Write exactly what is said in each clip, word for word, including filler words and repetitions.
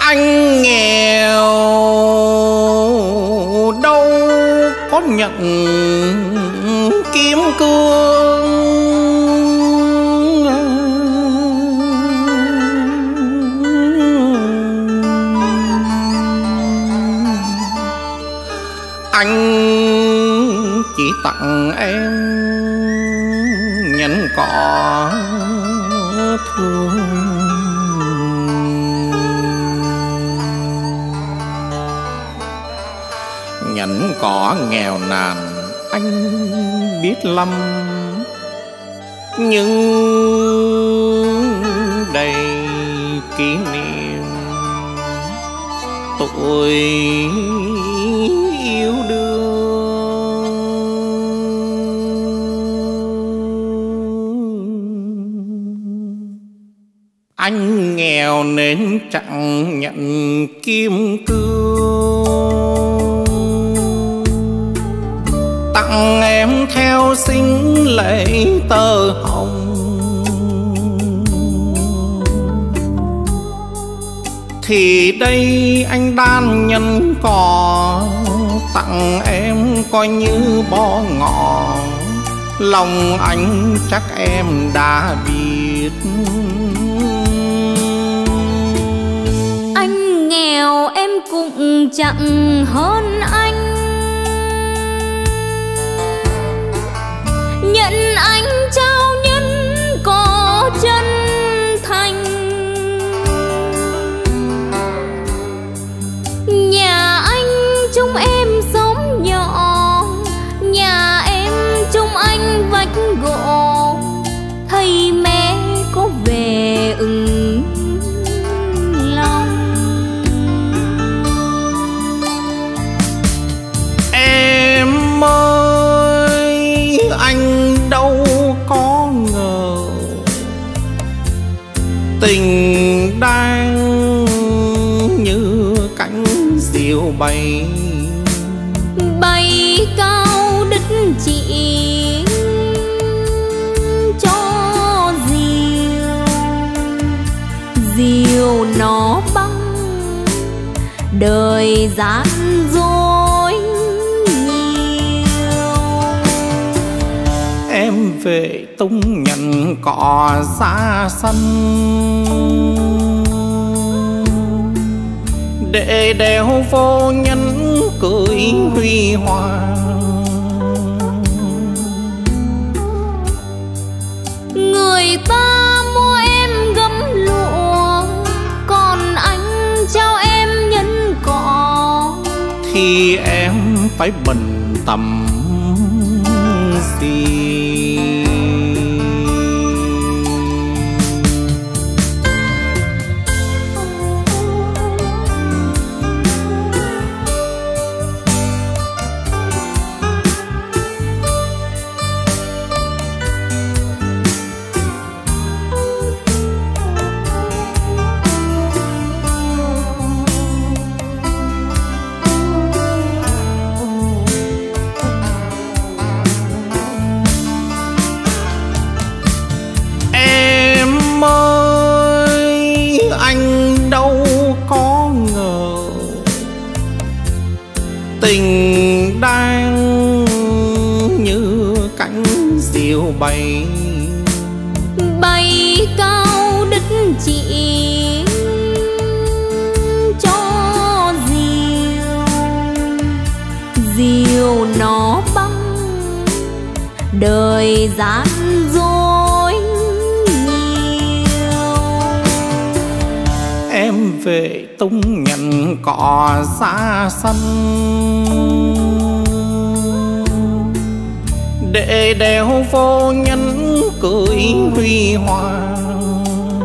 Anh nghèo đâu có nhận kiếm cương, anh chỉ tặng em nhẫn cỏ thương. Nhẫn cỏ nghèo nàn anh biết lắm, nhưng đầy kỷ niệm tuổi yêu đương. Anh nghèo nên chẳng nhận kim cương, tặng em theo sinh lễ tơ hồng. Thì đây anh đan nhân cỏ tặng em coi như bó ngọ, lòng anh chắc em đã biết. Anh nghèo em cũng chẳng hơn anh, nhận anh trao nhân có chân thành. Nhà anh chúng em sống nhỏ, nhà em chúng anh vách gỗ, thầy mẹ có về ưng lòng. Em ơi anh đâu có ngờ tình đang như cánh diều bay, bay cao đứt chỉ cho diều, diều nó băng đời gian dối nhiều. Em về tung nhận cỏ ra sân để đeo vô nhân cưới huy hoàng. Người ta mua em gấm lụa, còn anh trao em nhân cỏ, thì em phải bận tâm gì? Tình đang như cánh diều bay, bay cao đứt chỉ cho diều, diều nó băng đời gian dối nhiều. Em về tung nhận cỏ ra sân để đeo vô nhân cưới huy hoàng.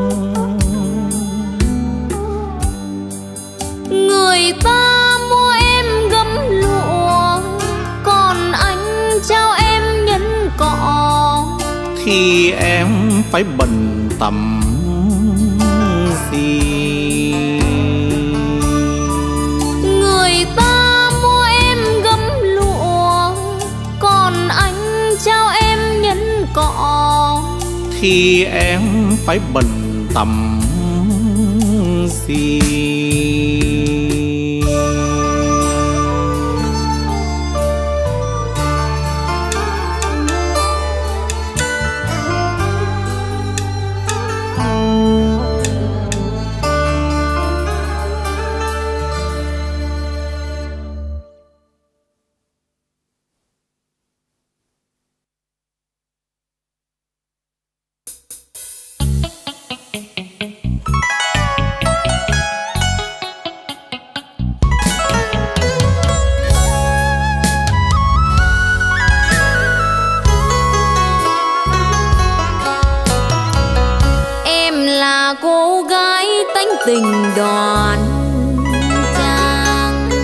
Người ta mua em gấm lụa, còn anh trao em nhân cỏ, thì em phải bận tâm gì? Người ta mua em gấm lụa, còn anh trao em nhân cỏ, thì em phải bận tâm gì? tình đoan trang.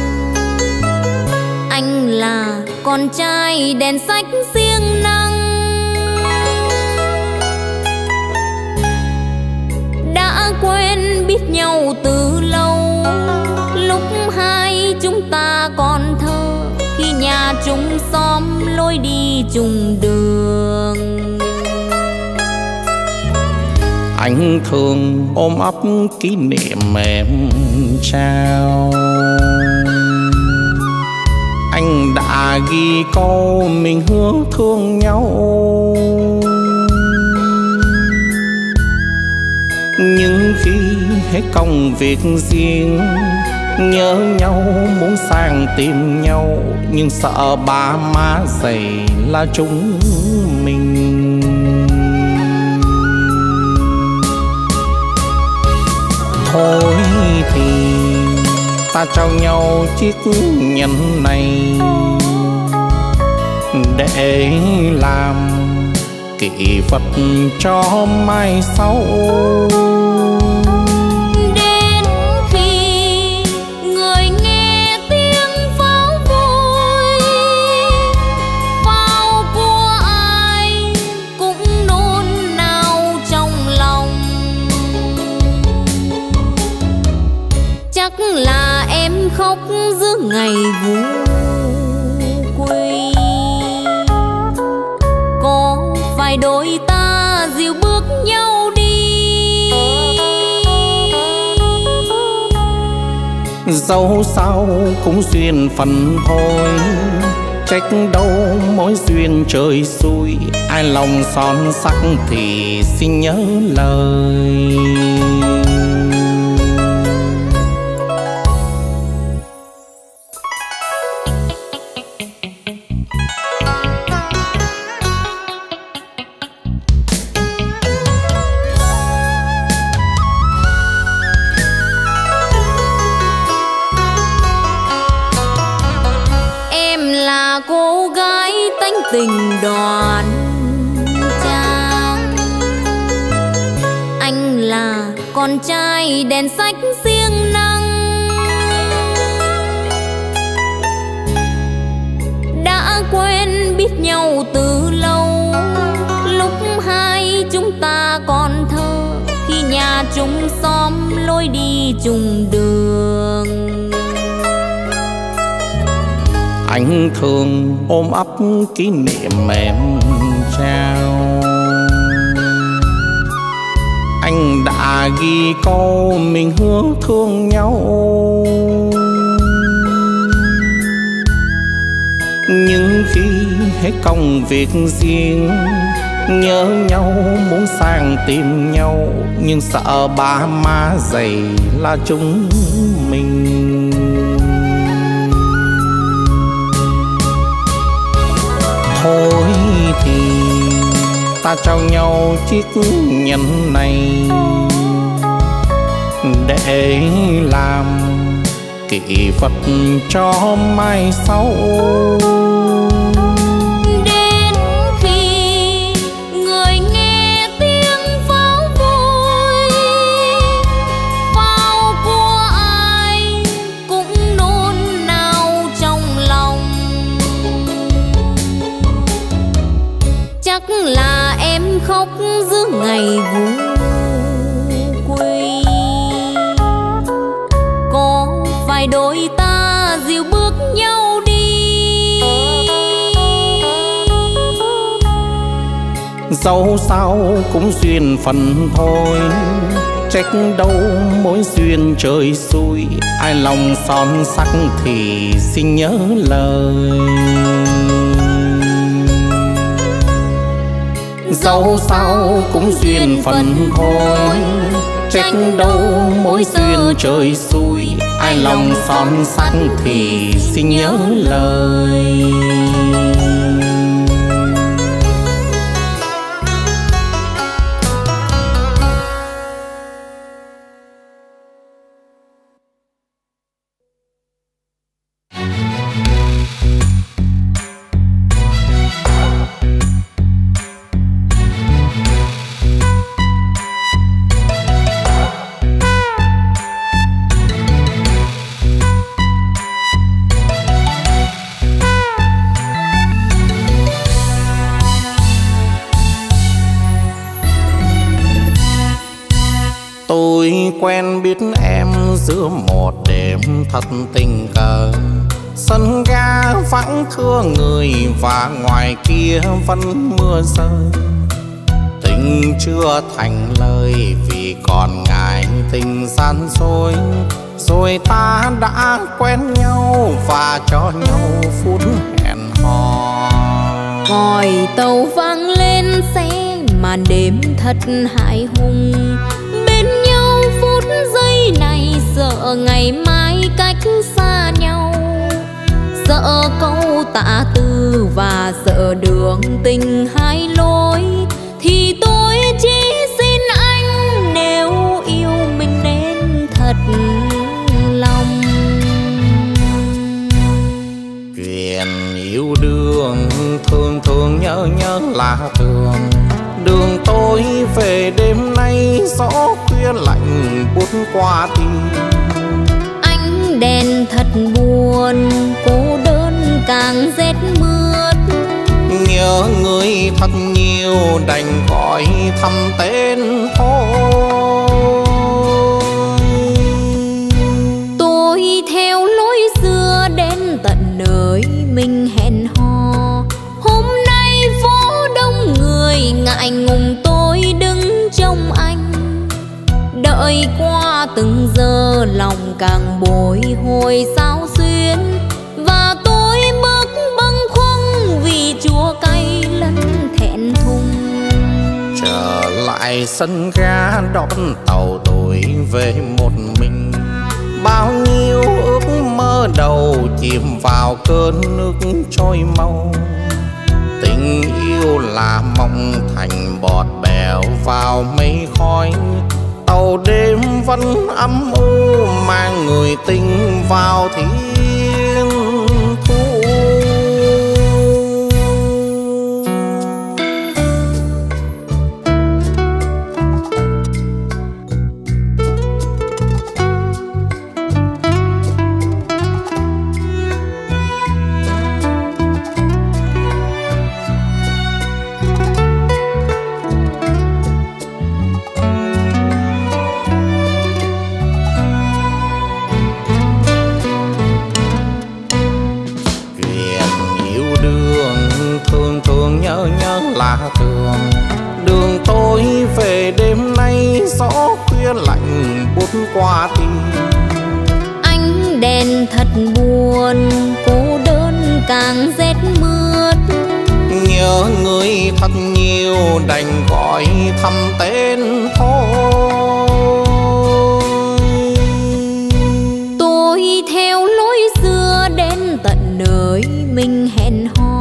Anh là con trai đèn sách siêng năng, đã quen biết nhau từ lâu. Lúc hai chúng ta còn thơ, khi nhà chung xóm lối đi chung đường. Anh thường ôm ấp kỷ niệm em trao. Anh đã ghi câu mình hứa thương nhau, nhưng khi hết công việc riêng, nhớ nhau muốn sang tìm nhau, nhưng sợ ba má dày là chúng mình. Thôi thì ta trao nhau chiếc nhẫn này để làm kỷ vật cho mai sau. Đến khi người nghe tiếng pháo vui, pháo của ai cũng nôn nao trong lòng. Chắc là em khóc giữa ngày vui quy, có phải đôi ta dìu bước nhau đi. Dẫu sao cũng duyên phận thôi, trách đâu mối duyên trời xui. Ai lòng son sắc thì xin nhớ lời. Tình đoan trang, anh là con trai đèn sách siêng năng, đã quen biết nhau từ lâu. Lúc hai chúng ta còn thơ, khi nhà chung xóm lối đi chung đường. Anh thường ôm ấp kỷ niệm em trao. Anh đã ghi câu mình hứa thương nhau, nhưng khi hết công việc riêng, nhớ nhau muốn sang tìm nhau, nhưng sợ ba má dày là chúng mình. Thôi thì ta trao nhau chiếc nhẫn này để làm kỷ vật cho mai sau. Đến khi người nghe tiếng pháo vui, pháo của ai cũng nôn nao trong lòng. Chắc là em khóc giữa ngày vui quy, có phải đôi ta dìu bước nhau đi. Dẫu sao cũng duyên phận thôi, trách đâu mối duyên trời xui. Ai lòng son sắc thì xin nhớ lời. Dẫu sao cũng duyên phận thôi, trách đâu mối duyên trời xui. Ai lòng son sắc thì xin nhớ lời. quen biết em giữa một đêm thật tình cờ. Sân ga vắng thưa người và ngoài kia vẫn mưa rơi. Tình chưa thành lời vì còn ngại tình gian dối. Rồi ta đã quen nhau và cho nhau phút hẹn hò. Còi tàu vang lên xe màn đêm thật hại hùng. Bên nhau phút giây này sợ ngày mai cách xa nhau. Sợ câu tạ từ và sợ đường tình hai lối. Thì tôi chỉ xin anh nếu yêu mình nên thật lòng. Chuyện yêu đương thường thường nhớ nhớ là thường. Đường tôi về đêm nay gió khuya lạnh buốt qua tim. Ánh đèn thật buồn, cô đơn càng rét mướt. Nhớ người thật nhiều đành gọi thăm tên thôi. Tôi theo lối xưa đến tận nơi mình hẹn hò. Hôm nay phố đông người ngại ngùng tôi đứng trông anh. Đợi qua từng giờ lòng càng bồi hồi sao xuyến. Và tôi bước bâng khuâng vì chua cay lẫn thẹn thùng. Trở lại sân ga đón tàu tôi về một mình. Bao nhiêu ước mơ đầu chìm vào cơn nước trôi mau. Tình yêu là mộng thành bọt bèo vào mây khói. Tàu đêm vẫn ấm u mang người tình vào thiên thu. Nhớ nhớ là thường. Đường tôi về đêm nay gió khuya lạnh buốt qua tim. Ánh đèn thật buồn, cô đơn càng rét mướt. Nhớ người thật nhiều đành gọi thăm tên thôi. Tôi theo lối xưa đến tận nơi mình hẹn hò.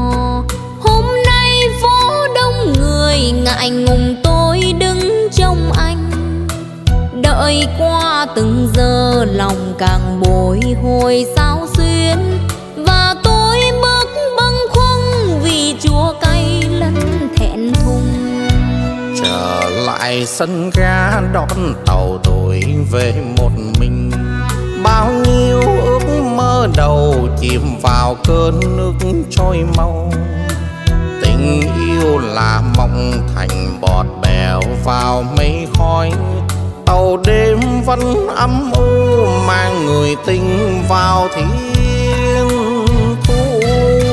Ngại ngùng tôi đứng trông anh. Đợi qua từng giờ lòng càng bồi hồi sao xuyến. Và tôi bước bâng khuâng vì chua cay lẫn thẹn thùng. Trở lại sân ga đón tàu tôi về một mình. Bao nhiêu ước mơ đầu chìm vào cơn nước trôi mau. Tình yêu là mộng thành bọt bèo vào mây khói. Tàu đêm vẫn ấm u mang người tình vào thiên thu.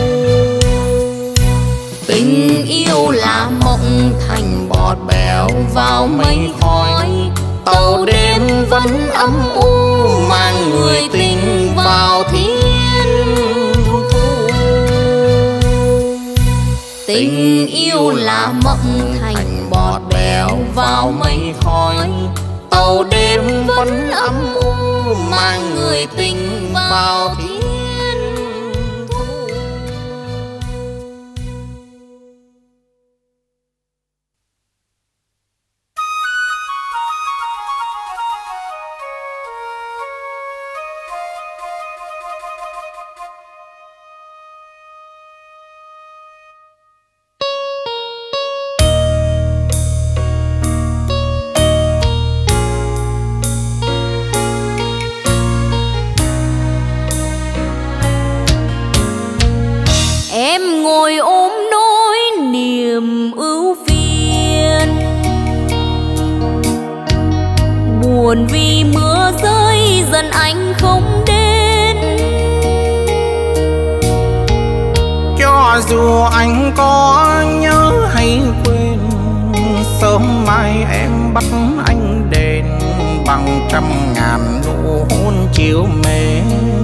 Tình yêu là mộng thành bọt bèo vào mây khói. Tàu đêm vẫn ấm u mang người tình vào thiên thu. Tình yêu là mộng thành bọt bèo vào mây khói. Tàu đêm vẫn ấm u mang người tình vào thiên thu. Ngồi ôm nỗi niềm ưu phiền, buồn vì dù anh có nhớ hay quên, sớm mai em bắt anh đền bằng trăm ngàn nụ hôn chiều mến.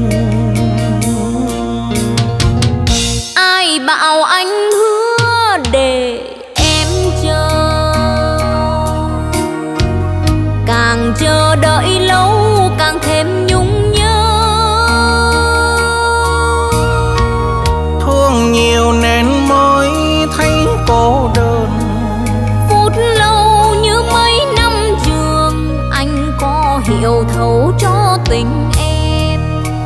Ai bảo anh hứa để em chờ, càng chờ đợi lâu càng thêm nhung nhớ. Thương nhiều nên mới thấy cô đơn, phút lâu như mấy năm trường, anh có hiểu thấu cho tình em.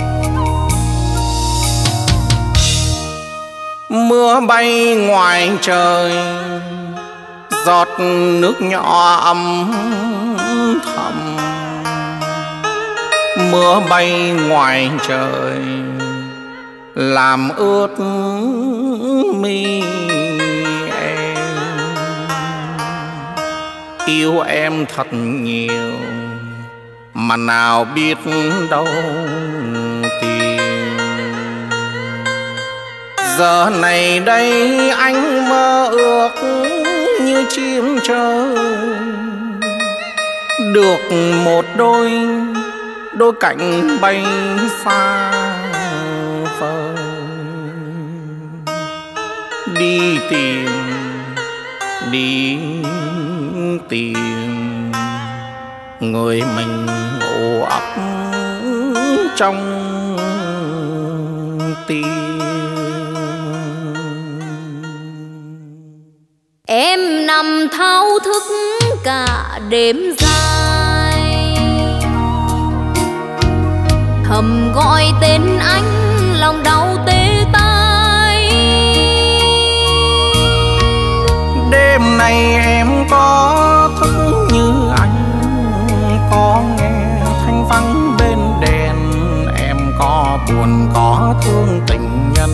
Mưa bay ngoài trời, giọt nước nhỏ âm thầm. Mưa bay ngoài trời, làm ướt mi em. Yêu em thật nhiều mà nào biết đâu tìm. Giờ này đây anh mơ ước như chim trời, được một đôi đôi cánh bay xa vời. Đi tìm, đi tìm người mình ngủ ấp trong tim. Em nằm thao thức cả đêm dài, thầm gọi tên anh lòng đau tê tái. Đêm này em có thức như anh, có nghe thanh vắng bên đèn, em có buồn có thương tình nhân.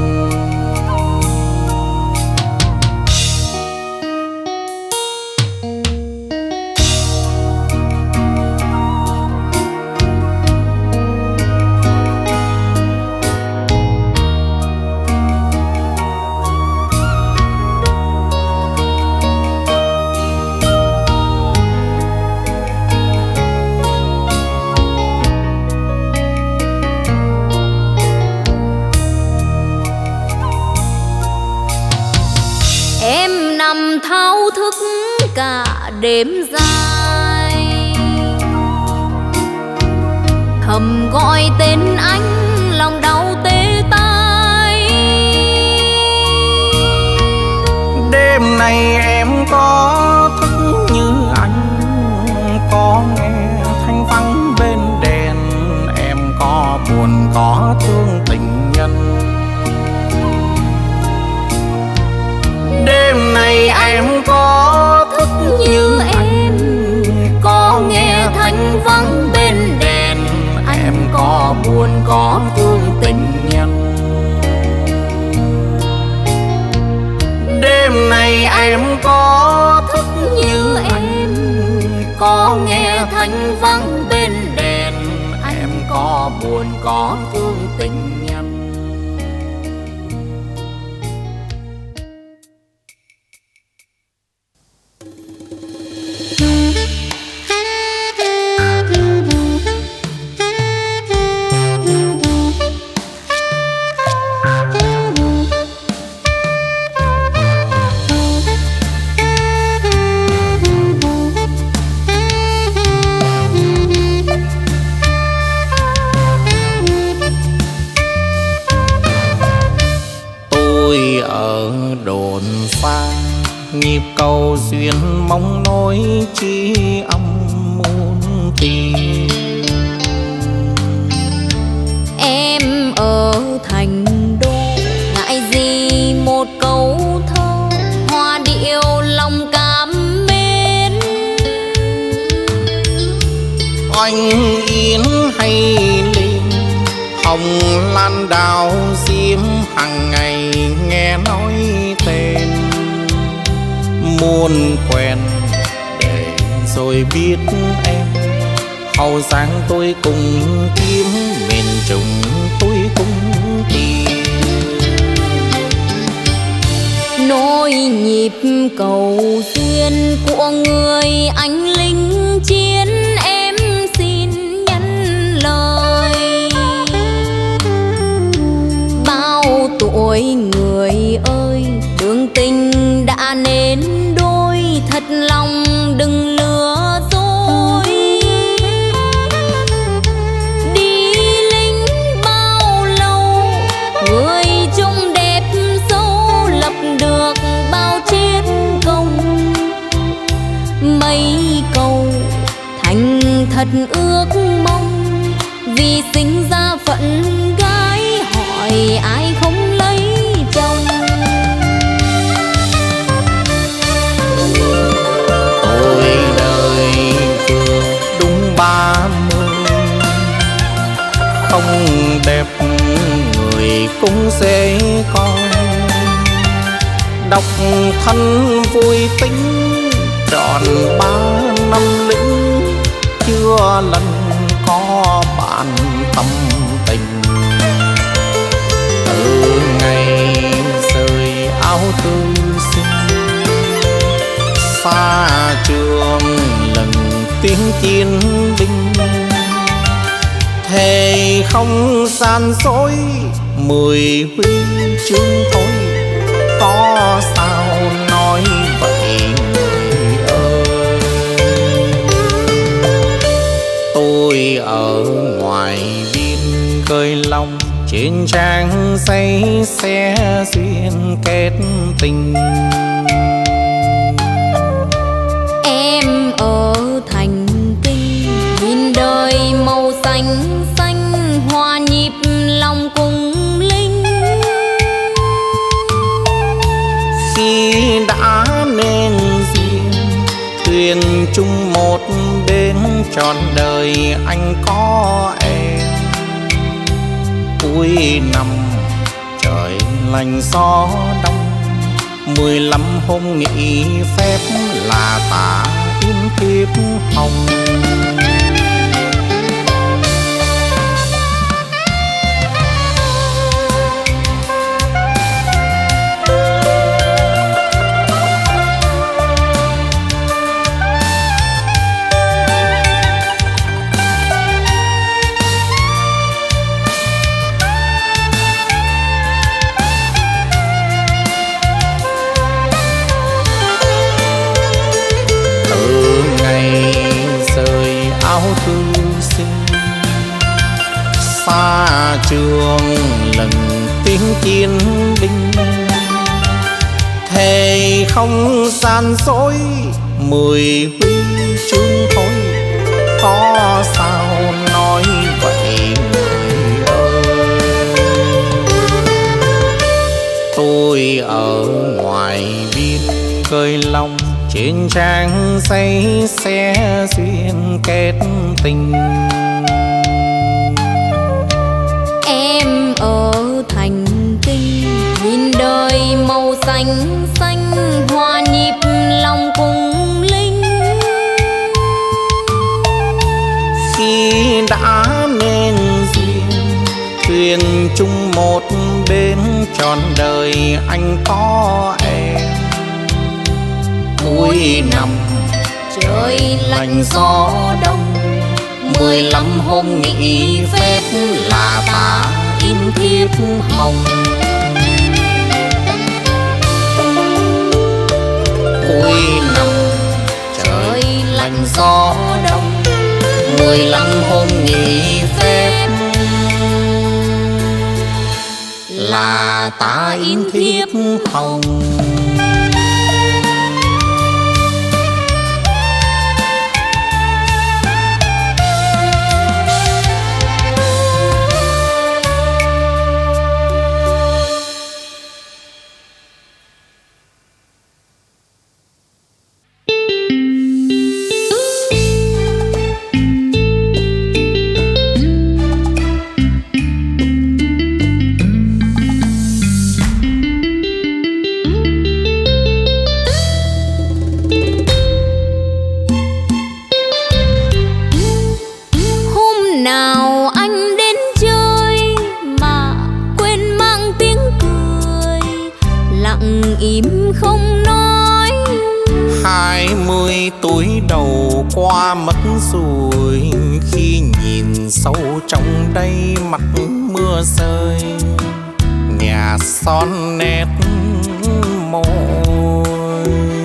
Thao thức cả đêm dài, thầm gọi tên anh lòng đau tê tái. Đêm này em có thức như anh, có nghe thanh vắng bên đèn, em có buồn có thương tình nhân. Đêm này em có thức như em, có nghe thanh vắng bên đèn, em có buồn có thương tình nhân. Đêm này em có thức như em, có nghe thanh vắng bên đèn, em có buồn có thương tình nhân. Nhịp cầu duyên mong nối chi âm muôn tình. Em ở thành đô ngại gì một câu thơ, hoa điệu lòng cảm mến. Anh yến hay lên hồng lan đào diễm, hàng ngày nghe nói tên. Muốn quen để rồi biết em, hậu giang tôi cùng kiếm, miền Trung tôi cùng tìm. nhịp cầu duyên của người anh lính chiến, em xin nhắn lời. Bao tuổi người ơi, đường tình đã nên đôi, thật lòng đừng lừa dối. Đi lính bao lâu, người chung đẹp dấu, lập được bao chiến công. Mấy câu thành thật ước mong, vì sinh ra phận gái hỏi ai không lấy chồng. Tôi đời vừa đúng ba mươi, không đẹp người cũng dễ coi. Độc thân vui tính tròn ba năm lính, chưa lần có bạn tâm tình. Từ ngày rời áo thư sinh, xa trường lần tiếng chiến binh, thề không gian dối mười huy chương thôi. Có sao nói vậy người ơi, tôi ở ngoài biên khơi lòng, trên trang giấy xe duyên kết tình. Em ở thành kinh, nhìn đời màu xanh xanh, hòa nhịp lòng cùng linh. Khi đã nên duyên, thuyền chung một bên, trọn đời anh có em. Cuối năm trời lạnh gió đông, mười lăm hôm nghỉ phép là tả in thiếp hồng. Thư sinh xa trường lần tiếng chiến binh, thề không gian dối mười huy chương thôi. Có sao nói vậy người ơi, tôi ở ngoài biên khơi lòng, trên trang giấy xe duyên kết tình. Em ở thành kinh, nhìn đời màu xanh xanh, hòa nhịp lòng cùng linh. Khi đã nên duyên, thuyền chung một bên, trọn đời anh có em. Cuối năm trời lạnh gió đông, mười lăm hôm nghỉ phép là ta in thiếp hồng. Cuối năm trời lạnh gió đông, mười lăm hôm nghỉ phép là ta in thiếp hồng. mươi tuổi đầu qua mất rồi, khi nhìn sâu trong đây mặt mưa rơi, nhà son nét môi.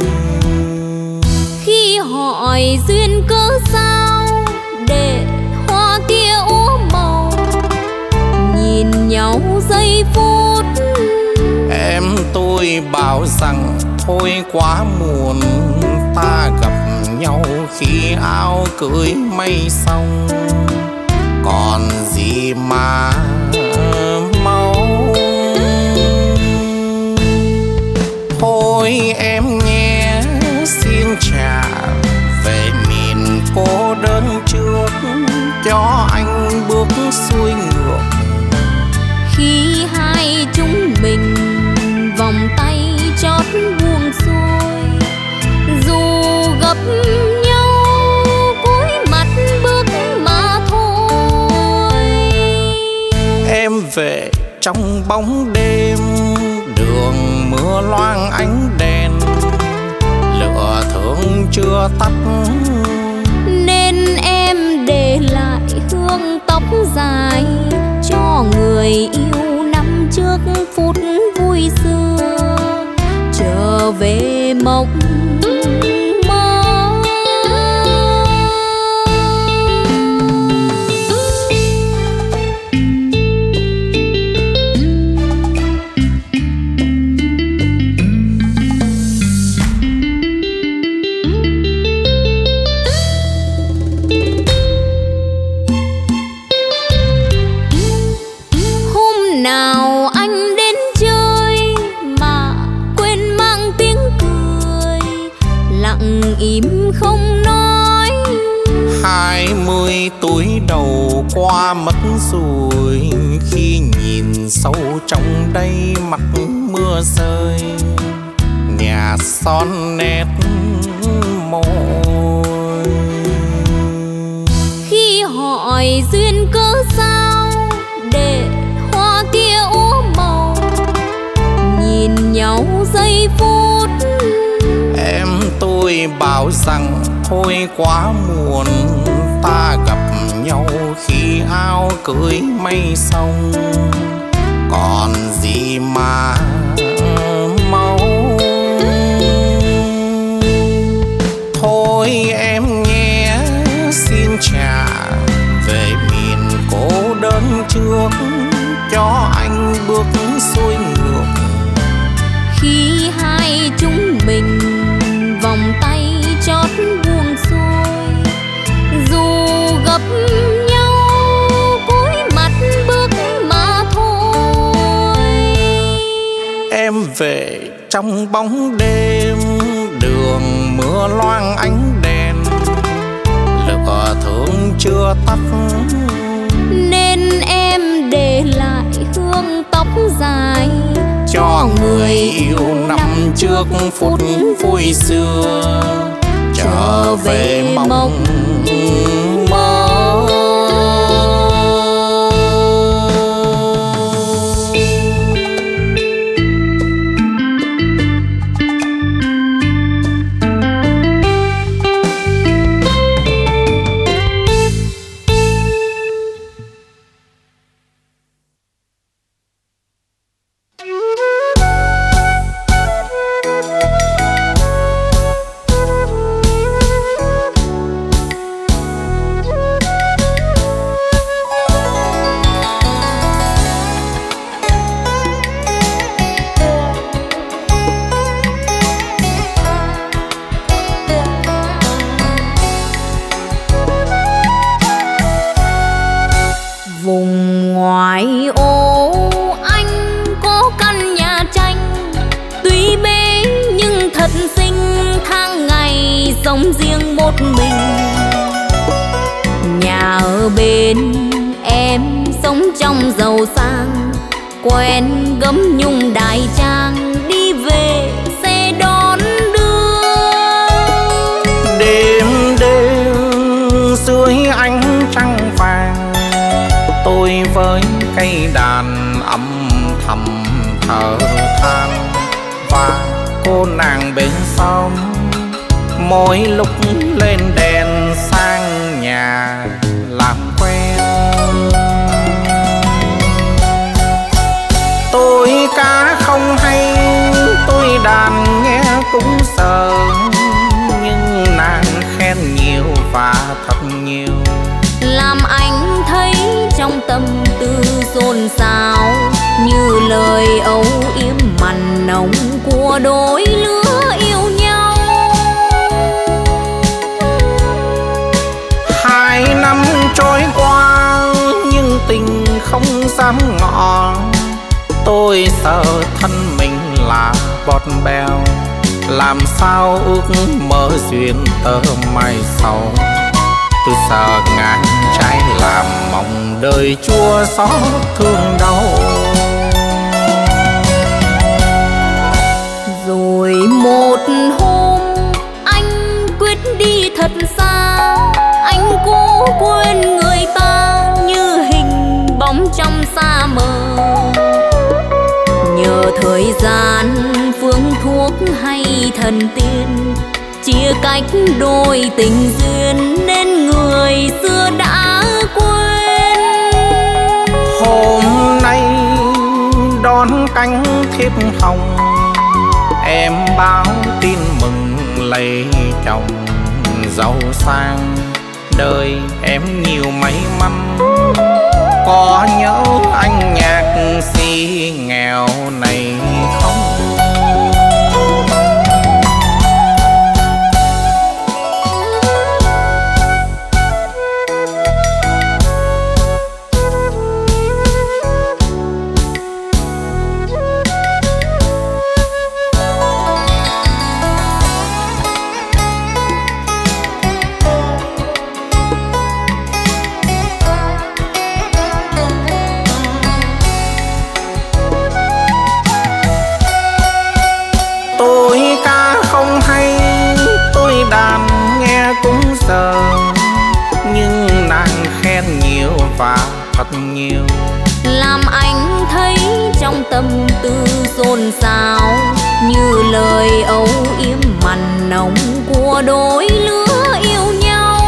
Khi hỏi duyên cớ sao để hoa kia úa màu, nhìn nhau giây phút em tôi bảo rằng thôi quá muộn, ta gặp nhau khi áo cưới mây xong, còn gì mà mau. Thôi em nhé xin chào về miền cô đơn trước, cho anh bước xuôi ngược. Khi hai chúng mình vòng tay chót buông xuôi, dù gặp nhau cúi mặt bước mà thôi. Em về trong bóng đêm, đường mưa loang ánh đèn, lửa thương chưa tắt, nên em để lại hương tóc dài cho người yêu năm trước phút vui xưa trở về mộng mơ. Hôm nào anh đến chơi mà quên mang tiếng cười, lặng im không nói. Hai mươi tuổi đầu qua mất rồi, khi nhìn sâu trong đây mặt mưa rơi, nhà son nét môi. Khi hỏi duyên cớ sao để hoa kia úa màu, nhìn nhau giây phút Em tôi bảo rằng thôi quá muộn, ta gặp nhau khi áo cưới mây xong, còn gì mà mau. Thôi em nhé xin chào về miền cô đơn trước, cho anh bước xuôi ngược. khi hai chúng mình vòng tay chót buông xuôi, dù gặp nhau cúi mặt bước mà thôi. Em về trong bóng đêm, đường mưa loang ánh đèn, lửa thương chưa tắt, nên em để lại hương tóc dài cho người yêu năm trước phút vui xưa trở về mộng mơ. Vùng ngoại ô anh có căn nhà tranh, tuy bé nhưng thật xinh, tháng ngày sống riêng một mình. Nhà ở bên em sống trong giàu sang, quen gấm nhung đại trang, đi về xe đón đưa. Đêm đêm dưới ánh trăng vàng, tôi với cây đàn âm thầm thở than, và cô nàng bên sông mỗi lúc lên đèn sang nhà làm quen. Tôi cá không hay, tôi đàn nghe cũng sợ, nhưng nàng khen nhiều và thật nhiều, làm anh thấy trong tâm tư xôn xao, như lời âu yếm mặn nồng của đôi lứa yêu nhau. Hai năm trôi qua nhưng tình không dám ngỏ, tôi sợ thân mình là bọt bèo, làm sao ước mơ duyên tơ mai sau. Tôi sợ ngàn trái làm mong đời chua xót thương đau. Rồi một hôm anh quyết đi thật xa, anh cố quên người ta như hình bóng trong sa mờ. Nhờ thời gian phương thuốc hay thần tiên, chia cách đôi tình duyên nên người xưa đã quên. Hôm nay đón cánh thiếp hồng, em báo tin mừng lấy chồng giàu sang, đời em nhiều may mắn. Có nhớ anh nhạc sĩ nghèo này không? Giờ nhưng nàng khen nhiều và thật nhiều, làm anh thấy trong tâm tư xôn xao, như lời âu yếm mặn nồng của đôi lứa yêu nhau.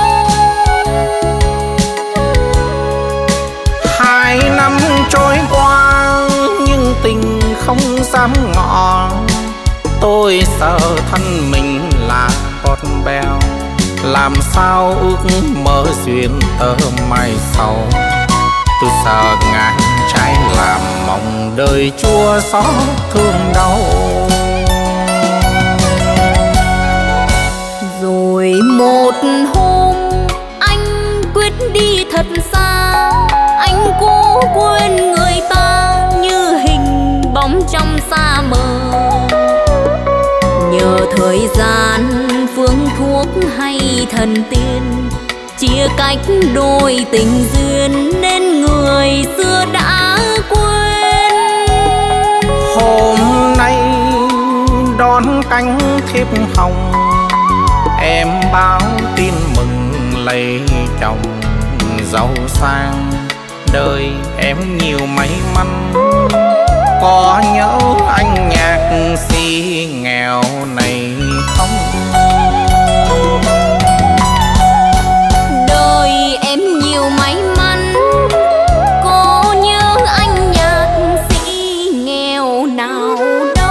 Hai năm trôi qua nhưng tình không dám ngỏ, tôi sợ thân mình là bọt bèo, làm sao ước mơ duyên tơ mai sau. Tôi sợ ngàn trái làm mong đời chua xót thương đau. Rồi một hôm anh quyết đi thật xa, anh cố quên người ta như hình bóng trong sa mờ. Nhờ thời gian phương thuốc hay thần tiên, chia cách đôi tình duyên nên người xưa đã quên. Hôm nay đón cánh thiếp hồng, em báo tin mừng lấy chồng giàu sang, đời em nhiều may mắn. Có nhớ anh nhạc sĩ nghèo này không? Đời em nhiều may mắn, có nhớ anh nhạc sĩ nghèo nào đâu.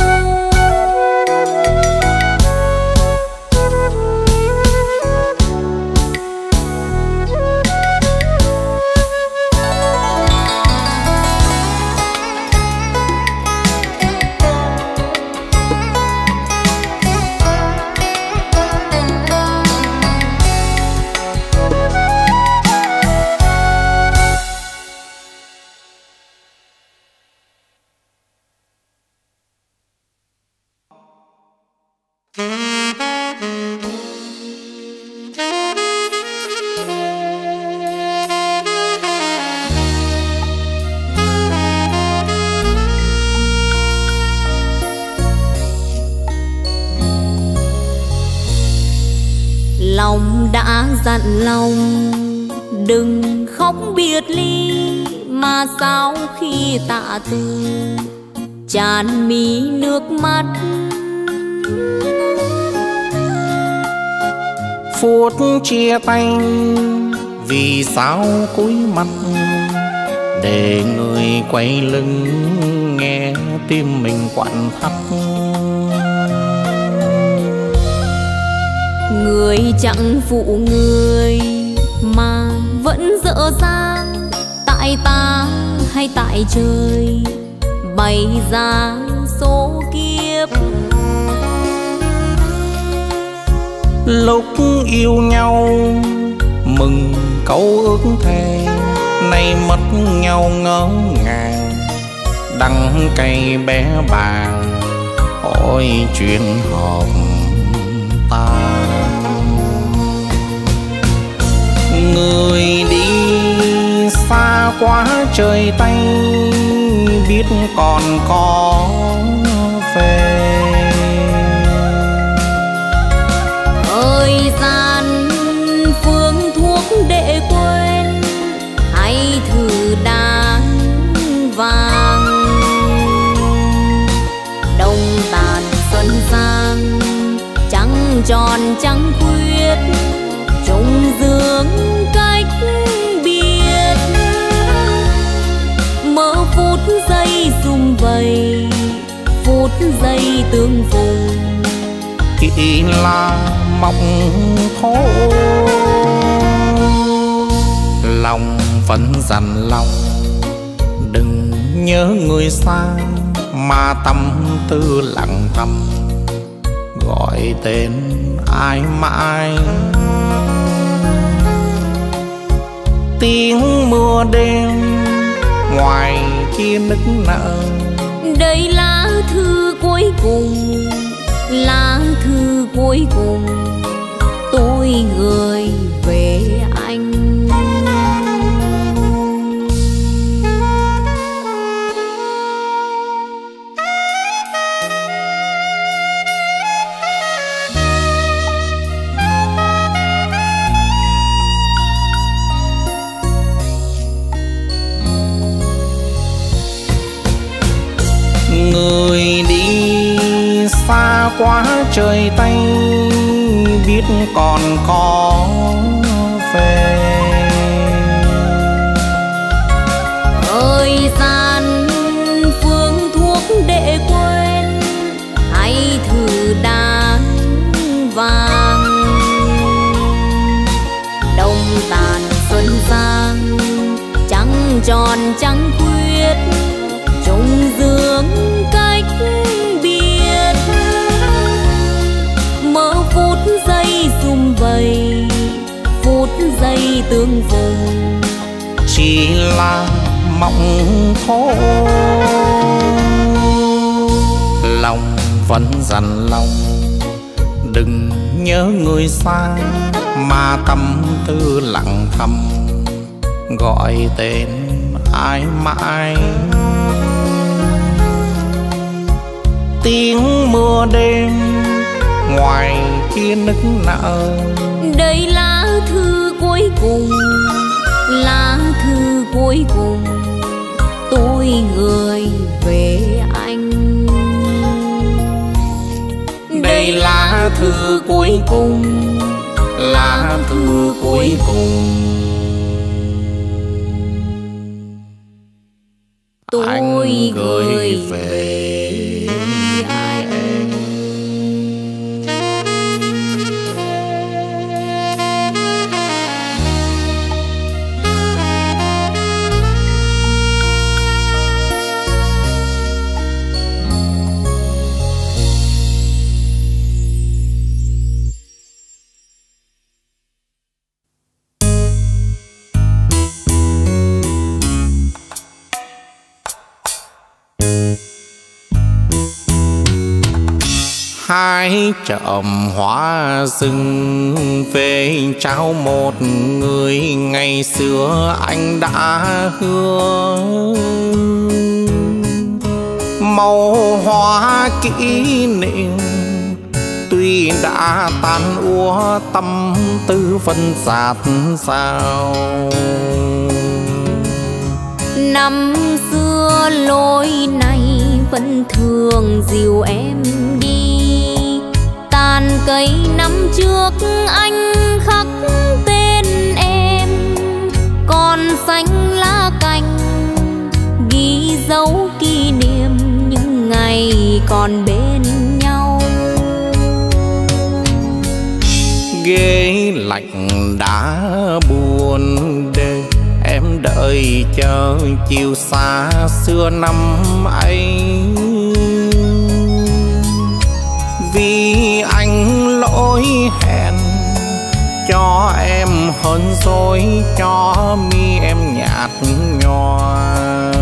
Lòng đã dặn lòng đừng khóc biệt ly, mà sao khi tạ từ tràn mi nước mắt. phút chia tay vì sao cúi mặt để người quay lưng nghe tim mình quặn thắt. Người chẳng phụ người mà vẫn dở dang, tại ta hay tại trời bày ra số kiếp. Lúc yêu nhau mừng câu ước thề, nay mất nhau ngỡ ngàng đắng cay bé bàng. Ôi chuyện hợp ta, người đi xa quá trời Tây biết còn có về. Thời gian phương thuốc để quên, hãy thử đàn vàng. Đông tàn xuân sang, trăng tròn trăng khuyết, trùng dương cách biệt. Mơ phút giây sum vầy, phút giây tương phùng, chỉ là mộng thôi. Lòng vẫn dằn lòng, đừng nhớ người xa mà tâm tư lặng thầm gọi tên ai mãi. Tiếng mưa đêm ngoài kia nức nở, đây lá thư cuối cùng, lá thư cuối cùng tôi gửi về anh. Người đi xa quá trời Tây biết còn có về. Thời gian phương thuốc để quên, hãy thử đàn vàng. Đông tàn xuân sang, trăng tròn trăng khuyết, trùng dương cách biệt. Mơ phút giây sum vầy, phút giây tương phùng, chỉ là mộng thôi. Lòng vẫn dằn lòng, đừng nhớ người xa mà tâm tư lặng thầm gọi tên ai mãi. Tiếng mưa đêm ngoài kia nức nở, đây lá thư cuối cùng, lá thư cuối cùng tôi gửi về anh. Đây lá thư cuối cùng, lá thư cuối cùng tôi gửi về anh. hai chậm hoa rừng về trao một người ngày xưa anh đã hứa. Màu hoa kỷ niệm tuy đã tan úa, tâm tư vẫn dạt dào. Năm xưa lối này vẫn thường dìu em đi, tàn cây năm trước anh khắc tên em, còn xanh lá cành ghi dấu kỷ niệm những ngày còn bên nhau. Ghế lạnh đã buồn đêm, em đợi chờ chiều xa xưa năm ấy. Vì anh lỗi hẹn cho em hơn rồi, cho mi em nhạt nhòa.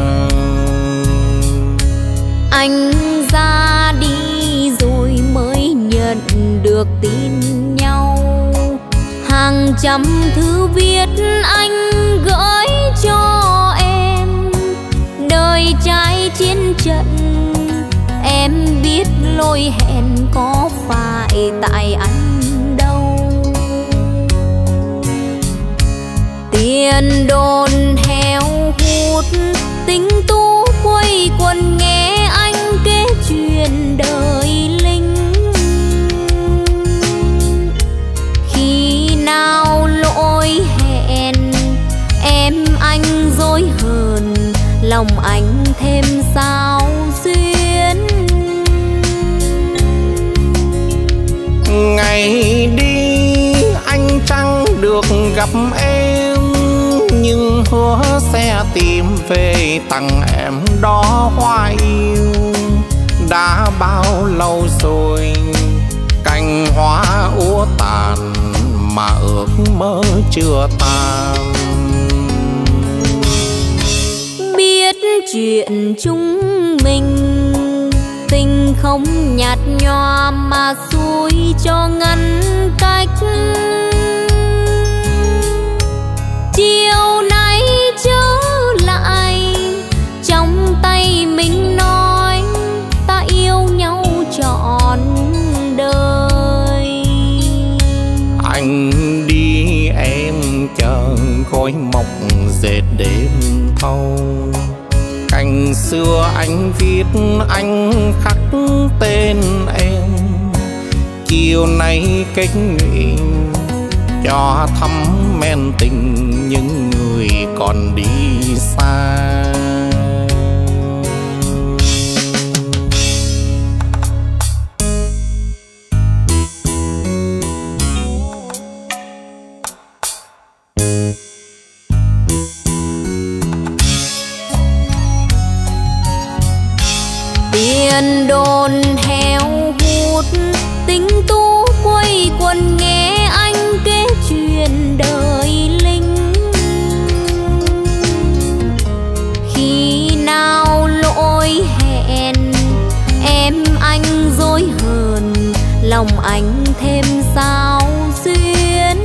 Anh ra đi rồi mới nhận được tin nhau, hàng trăm thư viết anh gửi cho em. Đời trai chiến trận em biết lỗi hẹn có phải tại anh đâu. Tiền đồn heo hút tính tú quây quần nghe anh kể chuyện đời lính. Khi nào lỗi hẹn em anh dối hờn, lòng anh thêm sao duyên. Ngày đi anh chẳng được gặp em, nhưng hứa sẽ tìm về tặng em đó hoa yêu. Đã bao lâu rồi cành hoa úa tàn, mà ước mơ chưa tan. Biết chuyện chúng mình tình không nhạt nhòa, mà xui cho ngăn cách. Chiều nay trở lại trong tay mình nói ta yêu nhau trọn đời. Anh đi em chờ khói mọc dệt đêm thâu. Cành xưa anh viết anh khắc tên em. Chiều nay kết nguyện cho thắm men tình những người còn đi xa. Tiền đồn heo hút tính tú quây quần nghe anh kể chuyện đời lính. Khi nào lỗi hẹn em anh dối hờn, lòng anh thêm sao duyên.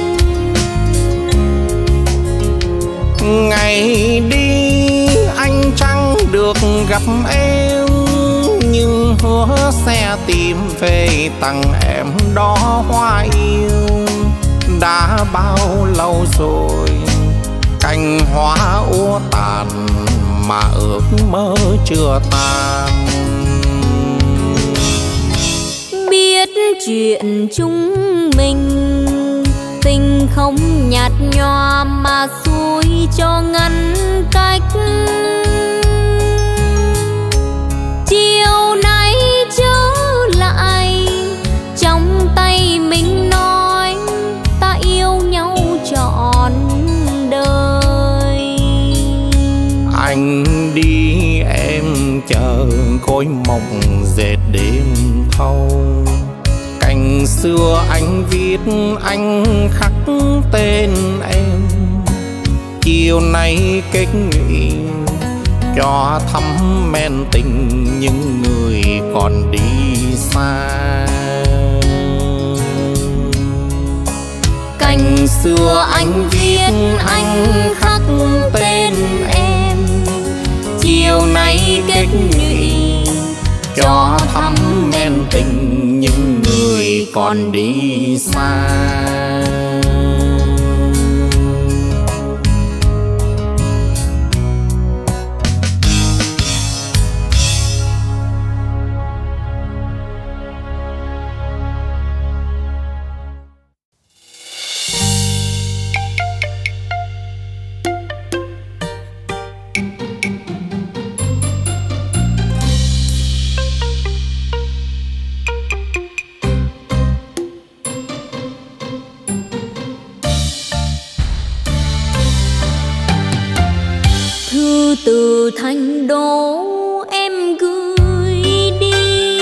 Ngày đi anh chẳng được gặp em, nhưng hứa sẽ tìm về tặng em đó hoa yêu. Đã bao lâu rồi cành hoa úa tàn, mà ước mơ chưa tan. Biết chuyện chúng mình tình không nhạt nhòa, mà xui cho ngăn cách. Chiều nay trở lại trong tay mình nói ta yêu nhau trọn đời. Anh đi em chờ khói mộng dệt đêm thâu. Cành xưa anh viết anh khắc tên em. Chiều nay kết nguyện cho thắm men tình những người còn đi xa. Cành xưa anh viết anh khắc tên em. Chiều nay kết nguyện cho thắm men tình những người còn đi xa. Thư từ Thành Đô em gửi đi,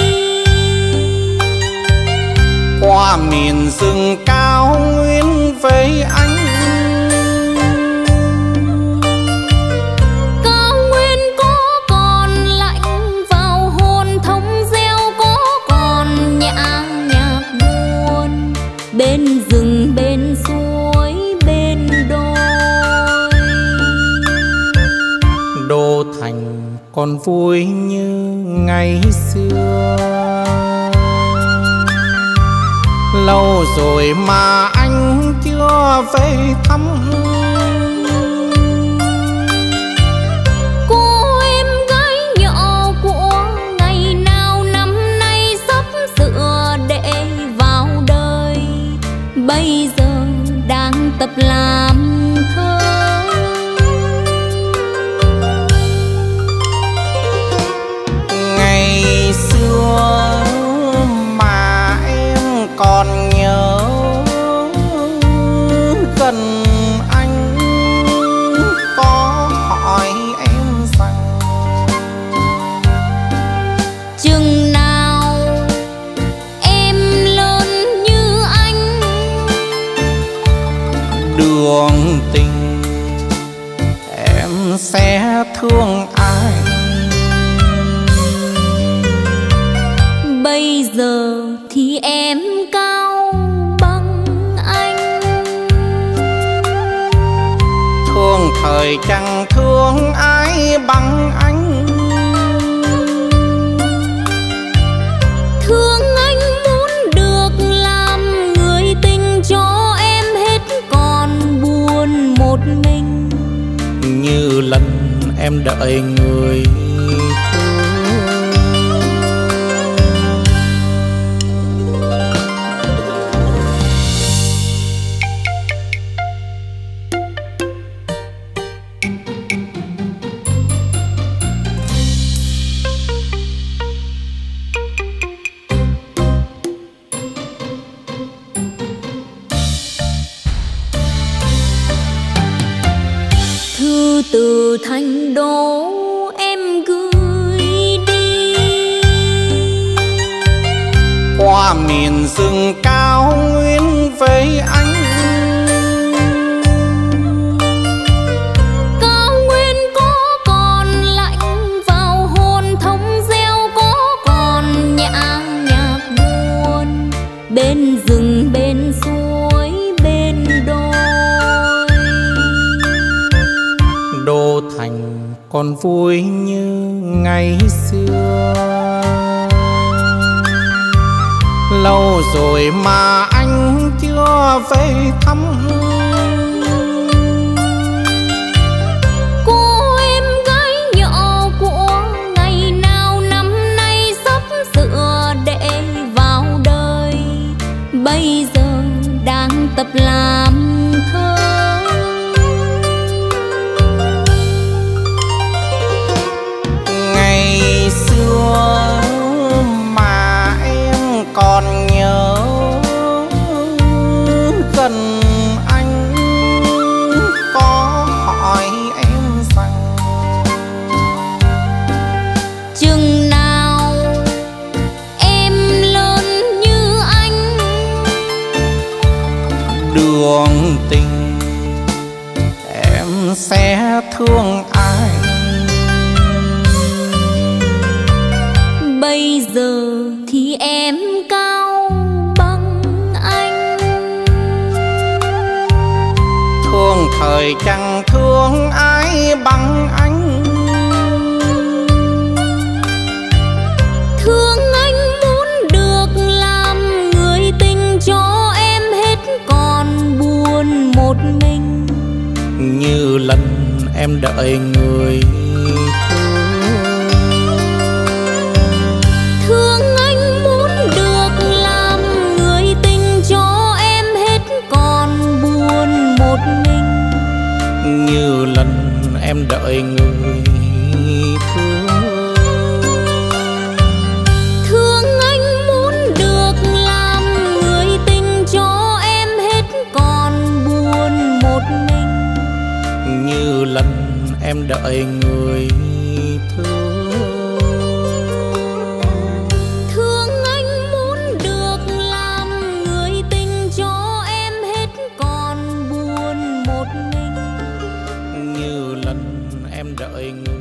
qua miền rừng cao nguyên với anh. Cao nguyên có còn lạnh vào hồn, thống reo có còn nhã nhạc buồn, bên rừng bên suối bên đồi. Đô thành còn vui như ngày xưa, lâu rồi mà anh chưa về thăm. Cô em gái nhỏ của ngày nào năm nay sắp sửa để vào đời, bây giờ đang tập làm thơ. Ngày xưa mà em còn nhớ, gần anh có hỏi em rằng Chừng nào em lớn như anh, đường tình em sẽ thương ai. bây giờ thì em cao bằng anh. Thương thời chẳng thương ai bằng anh. Thương anh muốn được làm người tình cho em hết còn buồn một mình, như lần em đợi người từ Thành Đô em gửi đi, qua miền rừng cao nguyên với anh. Cao nguyên có còn lạnh vào hồn, thống reo có còn nhã nhạc buồn, bên rừng bên suối bên đồi. Đô thành còn vui như ngày xưa, lâu rồi mà anh chưa về thăm. Cô em gái nhỏ của ngày nào năm nay sắp sửa để vào đời, bây giờ đang tập làm thơ. Mà em còn nhớ, gần anh có hỏi em rằng chừng nào em lớn như anh, đường tình em sẽ thương ai. bây giờ thì em cao bằng anh. Thương thời chẳng thương ai bằng anh. Thương anh muốn được làm người tình cho em hết còn buồn một mình, như lần em đợi người thương anh muốn được làm người tình cho em hết còn buồn một mình, như lần em đợi người thương. thương anh muốn được làm người tình cho em hết còn buồn một mình, như lần em đợi người thương. Thương anh muốn được làm người tình cho em hết còn buồn một mình. Như lần em đợi người.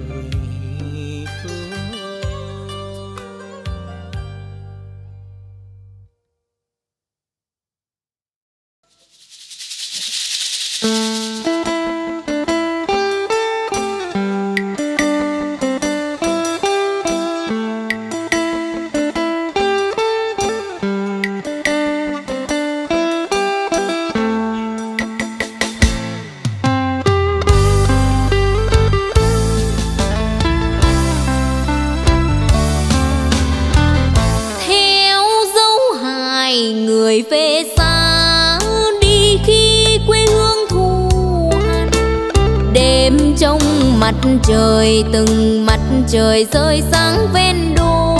Về xa đi khi quê hương thù hằn, đêm trong mặt trời từng mặt trời rơi sáng ven đô.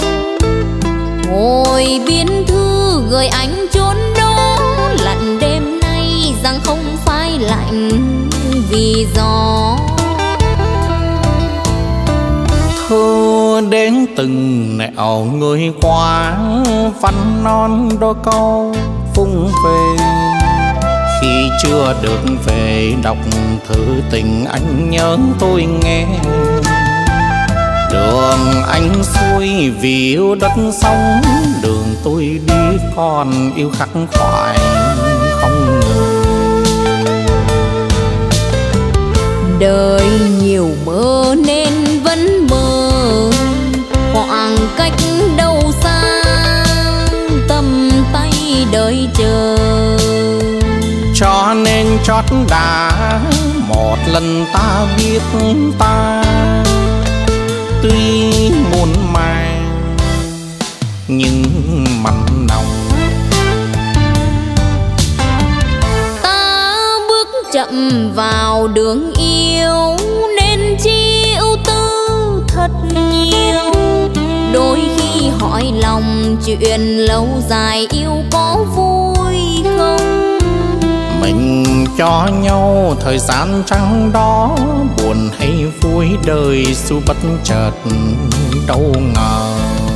Ngồi biên thư gửi anh chốn đó, lặn đêm nay rằng không phai lạnh vì gió. Thơ đến từng nẻo người qua, văn non đôi câu phung về. Khi chưa được về đọc thư tình anh nhớ tôi nghe. Đường anh xuôi vì yêu đất sông, đường tôi đi còn yêu khắc khoải không ngừng. Đời nhiều mơ nên vẫn mơ, khoảng cách đâu xa tầm tay đợi chờ. Cho nên chót đã một lần ta biết ta, tuy muôn màng nhưng mặn nồng. Ta bước chậm vào đường yêu nên chi ưu tư thật nhiều. Đôi khi hỏi lòng chuyện lâu dài yêu có vui không. Mình cho nhau thời gian trăng đó, buồn hay vui đời xu bất chợt đâu ngờ.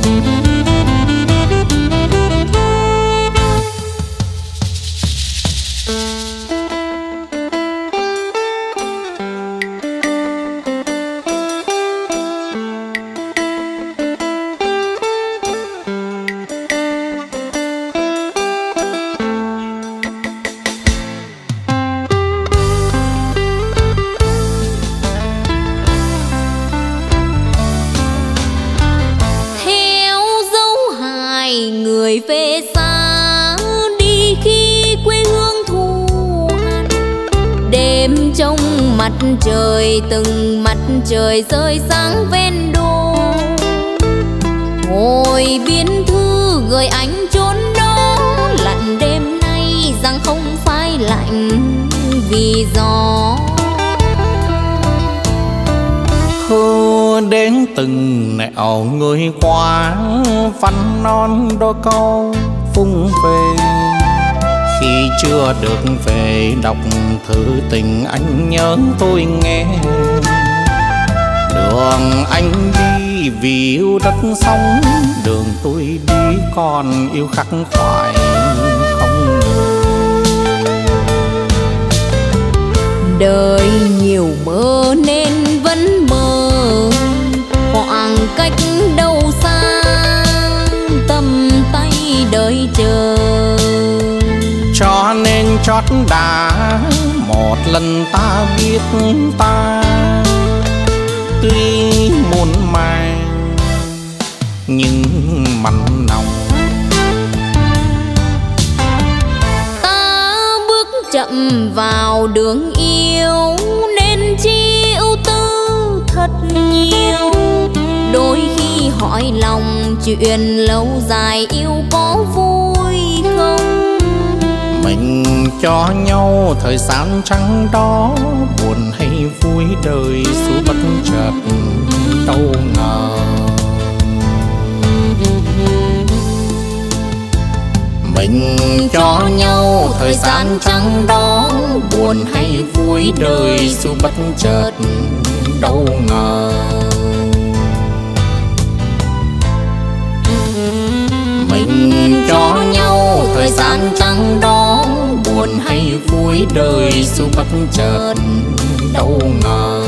Về xa đi khi quê hương thù hằn, đêm trong mặt trời từng mặt trời rơi sáng ven đô. Ngồi biên thư gửi anh chốn đó, lặn đêm nay rằng không phai lạnh vì gió. Thơ đến từng nẻo người qua, văn non đôi câu phung về. Khi chưa được về đọc thư tình anh nhớ tôi nghe. Đường anh đi vì yêu đất sông, đường tôi đi còn yêu khắc khoải không ngừng. Đời nhiều mơ nên vẫn mơ, khoảng cách đâu xa tầm tay đợi chờ. Cho nên chót đã một lần ta biết ta, tuy muôn màng nhưng mặn nồng. Ta bước chậm vào đường yêu nên chi ưu tư thật nhiều. Đôi khi hỏi lòng chuyện lâu dài yêu có vui không. Mình cho nhau thời gian trăng đó, buồn hay vui đời xu bất chợt đâu ngờ. Mình Mình cho nhau thời gian trắng đó, buồn hay vui đời dù bất chợt đâu ngờ. Mình cho nhau thời gian trắng đó, buồn hay vui đời dù bất chợt đâu ngờ.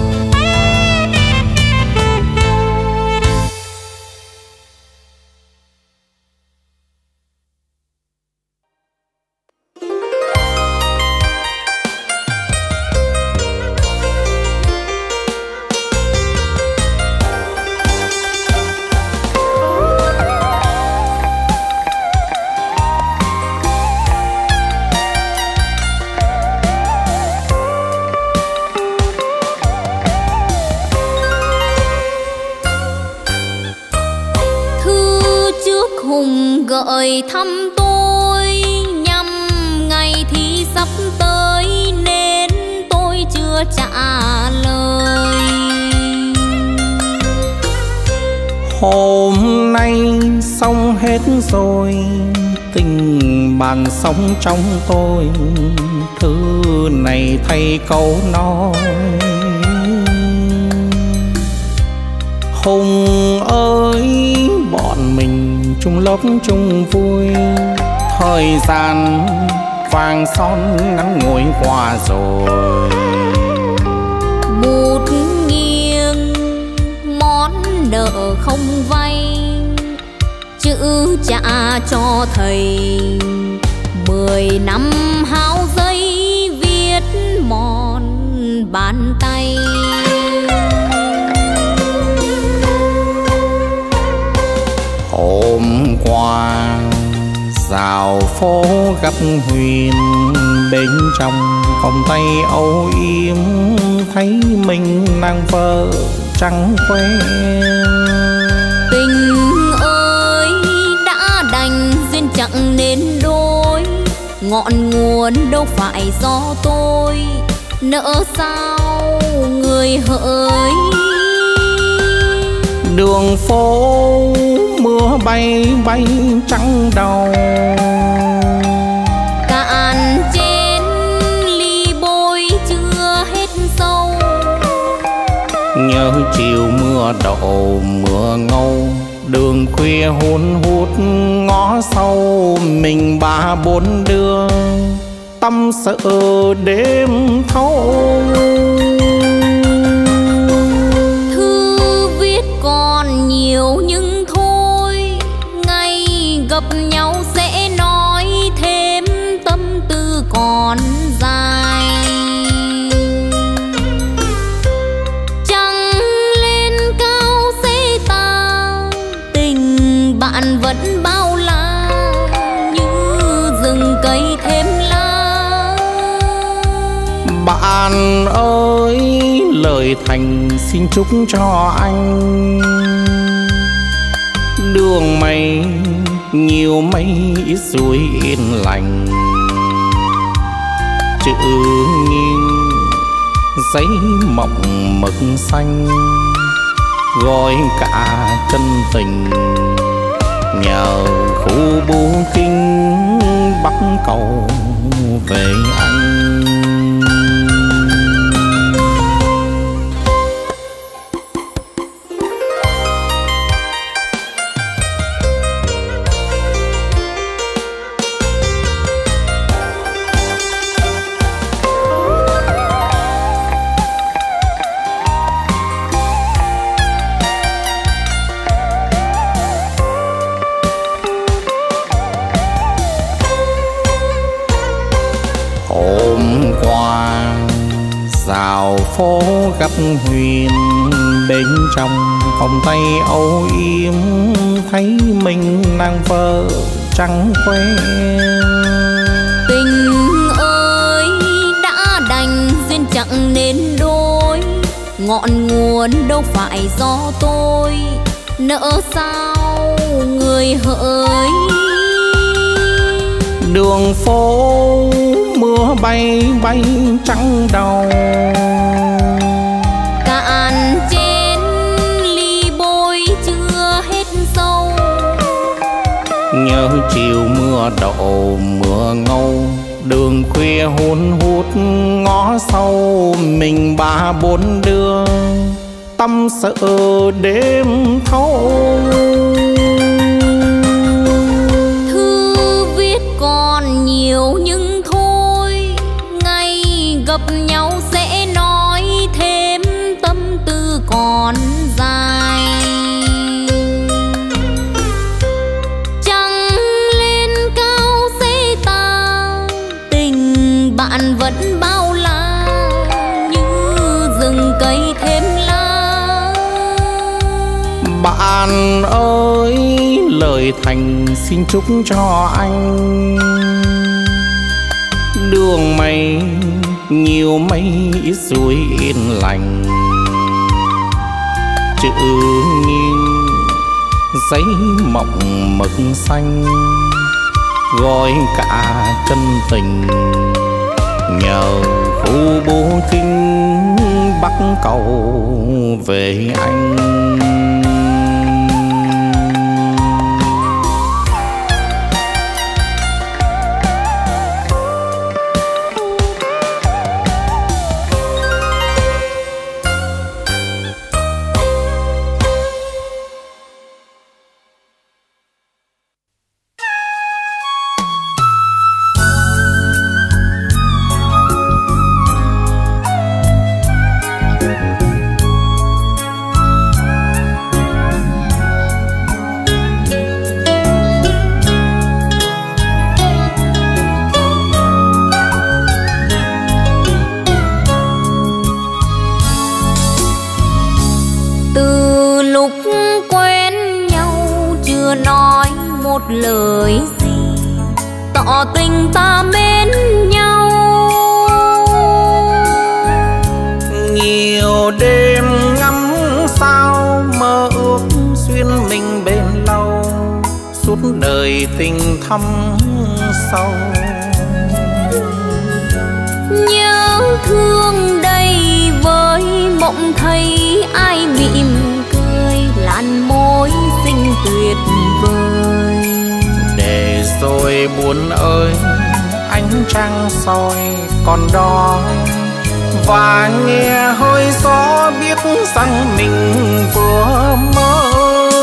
Gợi thăm tôi nhằm ngày thi sắp tới nên tôi chưa trả lời. Hôm nay xong hết rồi, tình bạn sống trong tôi, thứ này thay câu nói. Hùng ơi, bọn mình chung lớp chung vui, thời gian vàng son ngắn ngồi qua rồi. Một nghiêng món nợ không vay, chữ trả cho thầy. Mười năm háo giấy viết mòn bàn tay. Hôm qua dạo phố gặp Huyền, bên trong vòng tay âu yếm thấy mình nàng vợ trắng khoe. Tình ơi đã đành duyên chẳng nên đôi, ngọn nguồn đâu phải do tôi, nỡ sao người hỡi. Đường phố mưa bay bay trắng đầu, cạn trên ly bôi chưa hết sâu. Nhớ chiều mưa đậu mưa ngâu, đường khuya hun hút ngõ sâu. Mình ba bốn đứa tâm sự đêm thâu. Còn nhiều nhưng thôi, ngày gặp nhau sẽ nói thêm, tâm tư còn dài. Trăng lên cao sẽ tàn, tình bạn vẫn bao la như rừng cây thêm lá. Bạn ơi, lời thành xin chúc cho anh đường mây nhiều mây ít suối yên lành. Chữ nghiêng giấy mộng mực xanh, gói cả chân tình nhờ khu bưu kinh bắc cầu về anh. Dạo phố gặp Huyền, bên trong vòng tay âu yếm thấy mình nàng vợ trắng khoe. Tình ơi đã đành duyên chẳng nên đôi, ngọn nguồn đâu phải do tôi, nỡ sao người hỡi. Đường phố mưa bay bay trắng đầu, cạn trên ly bôi chưa hết sâu. Nhớ chiều mưa mưa đậu mưa ngâu, đường khuya hun hút ngõ sâu, mình ba bốn đứa tâm sự đêm thâu. Thư viết còn nhiều nhưng thôi, ngày gặp nhau sẽ nói thêm, tâm tư còn dài. Trăng lên cao sẽ tàn, tình bạn vẫn bao la, như rừng cây thêm lá. Bạn ơi, lời thành xin chúc cho anh đường mây nhiều mây ít ruồi yên lành, chữ nghiêng giấy mộng mực xanh, gói cả chân tình nhờ khu bố kinh bắc cầu về anh. Lời gì tỏ tình ta mến nhau, nhiều đêm ngắm sao mơ ước duyên mình bền lâu, suốt đời tình thâm sâu. Nhớ thương đây với mộng thấy ai mỉm cười, làn môi xinh tuyệt vời. Để rồi buồn ơi, ánh trăng soi còn đó, và nghe hơi gió biết rằng mình vừa mơ.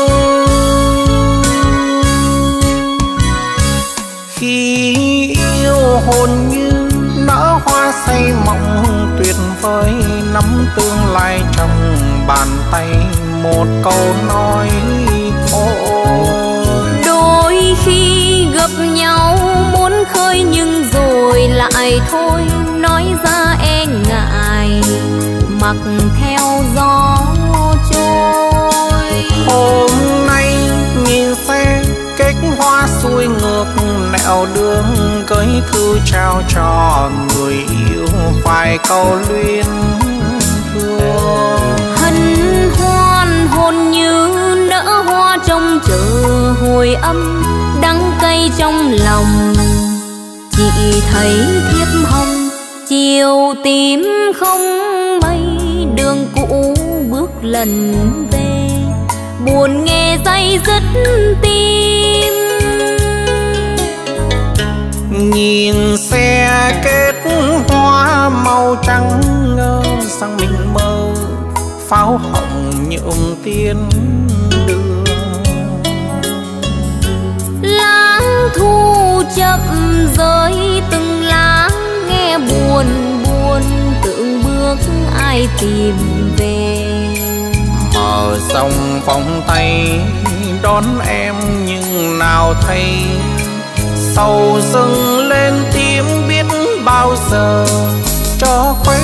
Khi yêu hồn như nở hoa say mộng tuyệt vời, nắm tương lai trong bàn tay, một câu nói thôi. Đôi khi gặp nhau muốn khơi nhưng rồi lại thôi, nói ra e ngại mặc theo gió trôi. Hôm nay nhìn xe kết hoa xuôi ngược nẻo đường, gửi thư trao cho người yêu vài câu luyến thương. Hân hoan hồn như nở hoa trong chờ hồi âm, đắng cay trong lòng. Chị thấy thiếp hồng chiều tím không mây, đường cũ bước lần về, buồn nghe day dứt tim. Nhìn xe kết hoa màu trắng ngơ, sang mình mơ pháo hồng nhuộm tiên đường. Lá thu chậm rơi từng lá, nghe buồn buồn tưởng bước ai tìm về. Mở dòng vòng tay đón em nhưng nào thấy, sầu dâng lên tim biết bao giờ cho khuấy.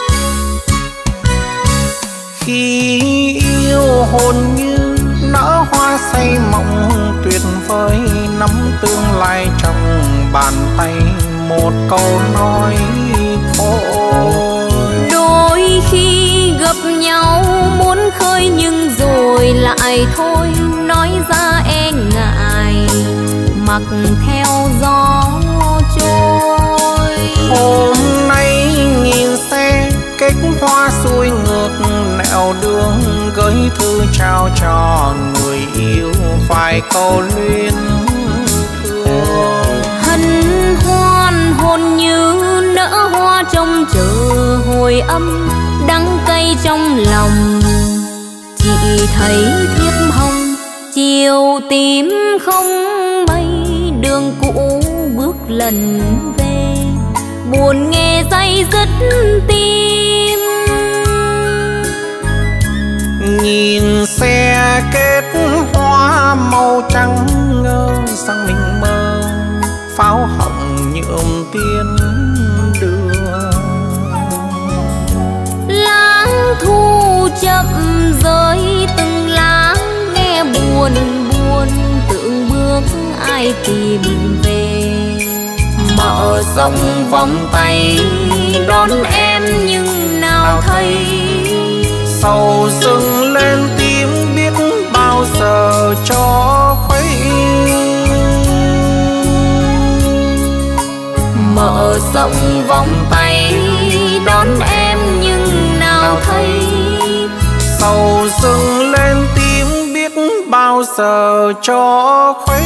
Hồn như nở hoa say mộng tuyệt vời, nắm tương lai trong bàn tay, một câu nói thôi. Đôi khi gặp nhau muốn khơi nhưng rồi lại thôi, nói ra e ngại mặc theo gió trôi. Hôm nay nhìn xe kết hoa xuôi ngược nẻo đường, gửi thư trao cho người yêu vài câu luyến thương. Hân hoan hồn như nở hoa trông chờ hồi âm, đắng cay trong lòng. Chị thấy thiếp hồng chiều tím không mây, đường cũ bước lần về, buồn nghe day dứt tim. Nhìn xe kết hoa màu trắng ngơ sang mình mơ, pháo hồng nhuộm tiên đưa. Lãng thu chậm rơi từng lá, nghe buồn buồn tưởng bước ai tìm về. Mở rộng vòng tay đón em nhưng nào thấy, sầu dâng lên tim biết bao giờ cho khuấy. Mở rộng vòng tay đón em nhưng nào thấy, sầu dâng lên tim biết bao giờ cho khuấy.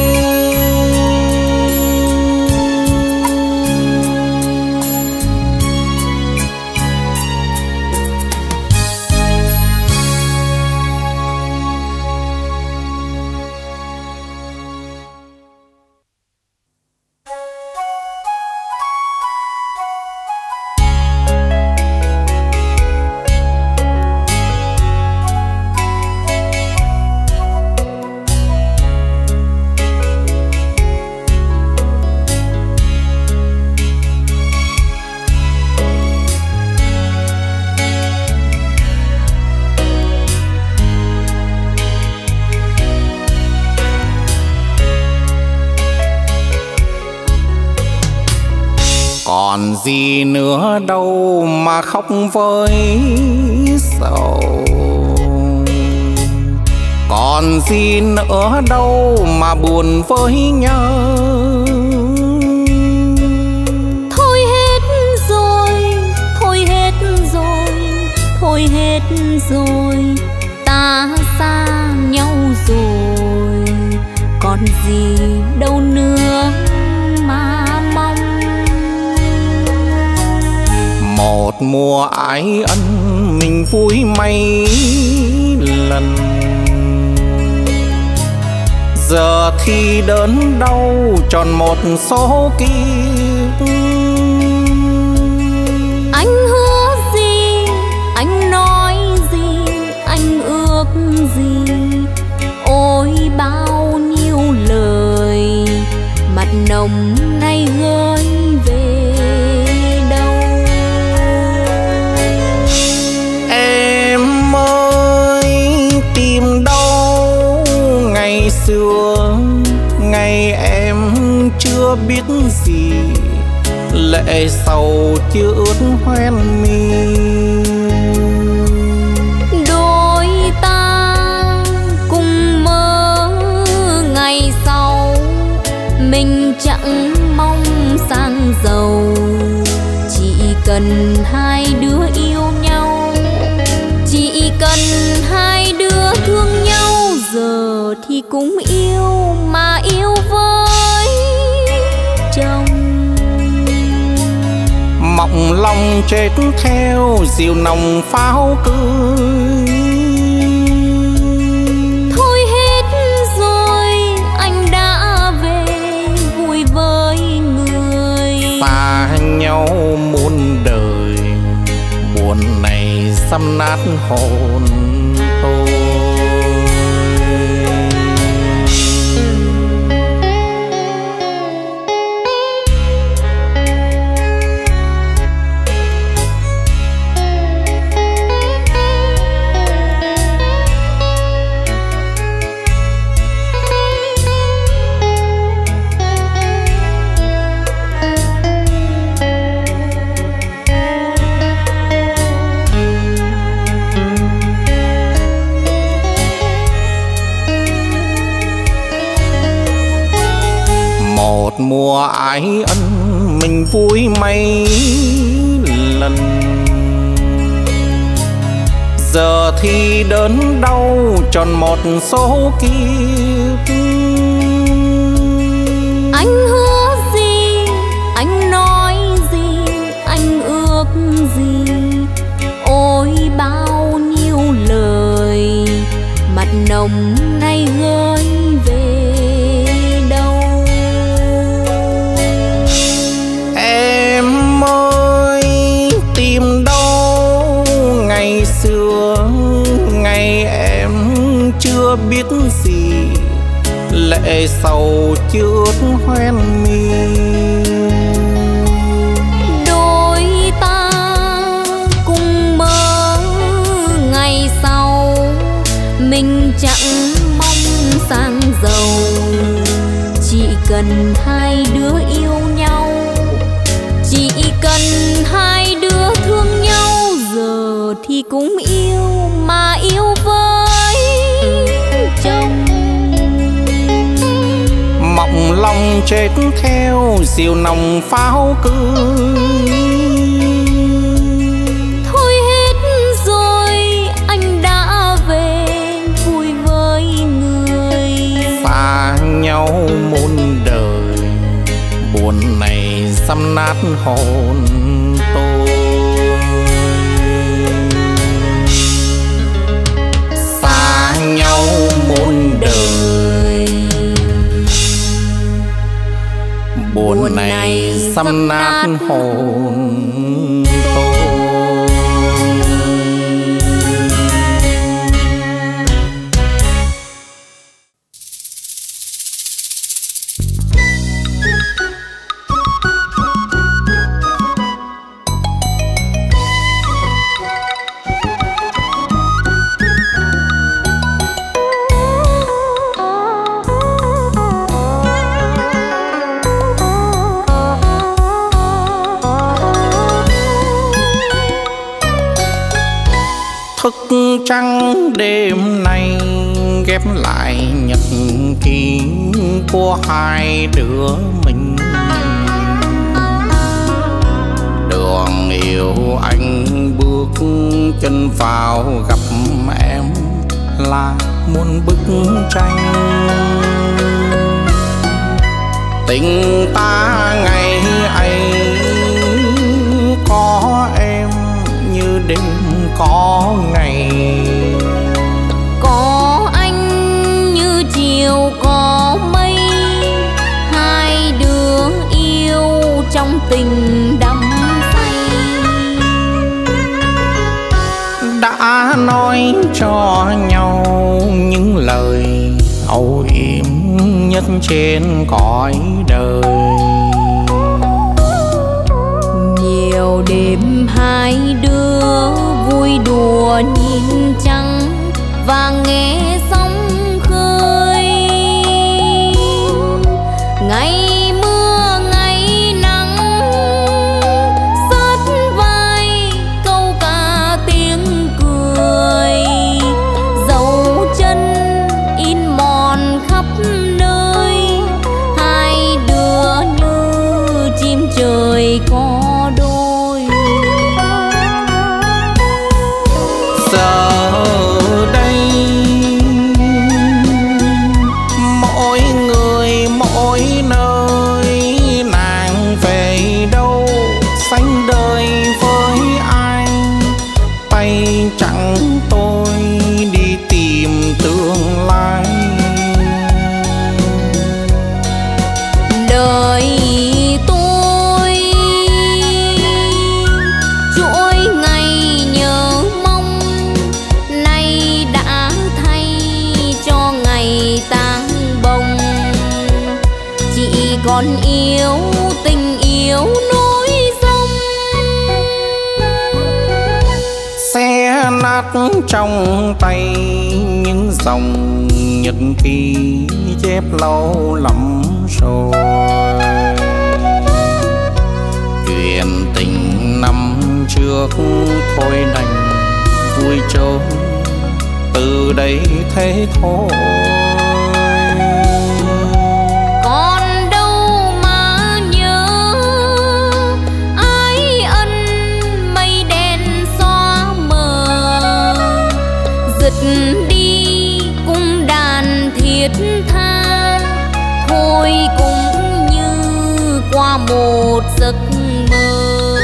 Còn gì nữa đâu mà khóc với sầu, còn gì nữa đâu mà buồn với nhau. Thôi hết rồi, thôi hết rồi, thôi hết rồi, ta xa nhau rồi, còn gì đâu nữa mà mong. Một mùa ái ân mình vui mấy lần, giờ thì đớn đau tròn một số kiếp. Anh hứa gì, anh nói gì, anh ước gì, ôi bao nhiêu lời mặt nồng nay gửi về đâu. Em ơi tìm đâu ngày xưa, ngày em chưa biết gì, lệ sầu chưa ướt hoen mi. Đôi ta cùng mơ ngày sau, mình chẳng mong sang giàu, chỉ cần hai đứa yêu nhau, chỉ cần hai đứa thương nhau. Giờ thì cũng yêu mà yêu với chồng, mộng lòng chết theo diều nồng pháo cưới. Thôi hết rồi, anh đã về vui với người. Xa nhau muôn đời, buồn này xăm nát hồn tôi. mùa ái ân mình vui mấy lần. Giờ thì đớn đau tròn một số kiếp. Anh hứa gì, anh nói gì, anh ước gì, ôi bao nhiêu lời mặt nồng nay gửi về đâu. Em ơi tìm đâu ngày xưa, ngày em chưa biết gì, lệ sầu chưa hoen mi. Đôi ta cùng mơ ngày sau, mình chẳng mong sang giàu, chỉ cần hai đứa yêu nhau, chỉ cần hai đứa thương nhau. Giờ thì cũng yêu mà yêu với chồng, mộng lòng chết theo diều nồng pháo cưới. Thôi hết rồi anh đã về vui với người. Xa nhau muôn đời, buồn này xăm nát hồn tôi. Xa nhau muôn đời, buồn này xăm nát hồn tôi. Thức trắng đêm nay ghép lại nhật ký của hai đứa mình. Đường yêu anh bước chân vào gặp em là muôn bức tranh. Tình ta ngày ấy có em như đêm có ngày, có anh như chiều có mây, hai đứa yêu trong tình đắm say. Đã nói cho nhau những lời âu yếm nhất trên cõi đời. Nhiều đêm hai đứa vui đùa nhìn trăng và nghe sóng khơi. Ngày mưa ngày nắng sát vai câu ca tiếng cười. Dấu chân in mòn khắp nơi, hai đứa như chim trời có đôi. Giờ đây mỗi người mỗi nơi, nàng về đâu sánh đời với ai. Tay chẳng tôi đi tìm tương lai. Đời tôi chuỗi ngày nhớ mong, nay đã thay cho ngày tang bồng. Chỉ còn yêu tình yêu nối dòng. Xe nát trong tay những dòng nhật ký chép lâu lắm rồi. Chuyện tình năm trước thôi đành vui trôi, từ đây thế thôi. Còn đâu mà đi cung đàn thiết tha, thôi cũng như qua một giấc mơ.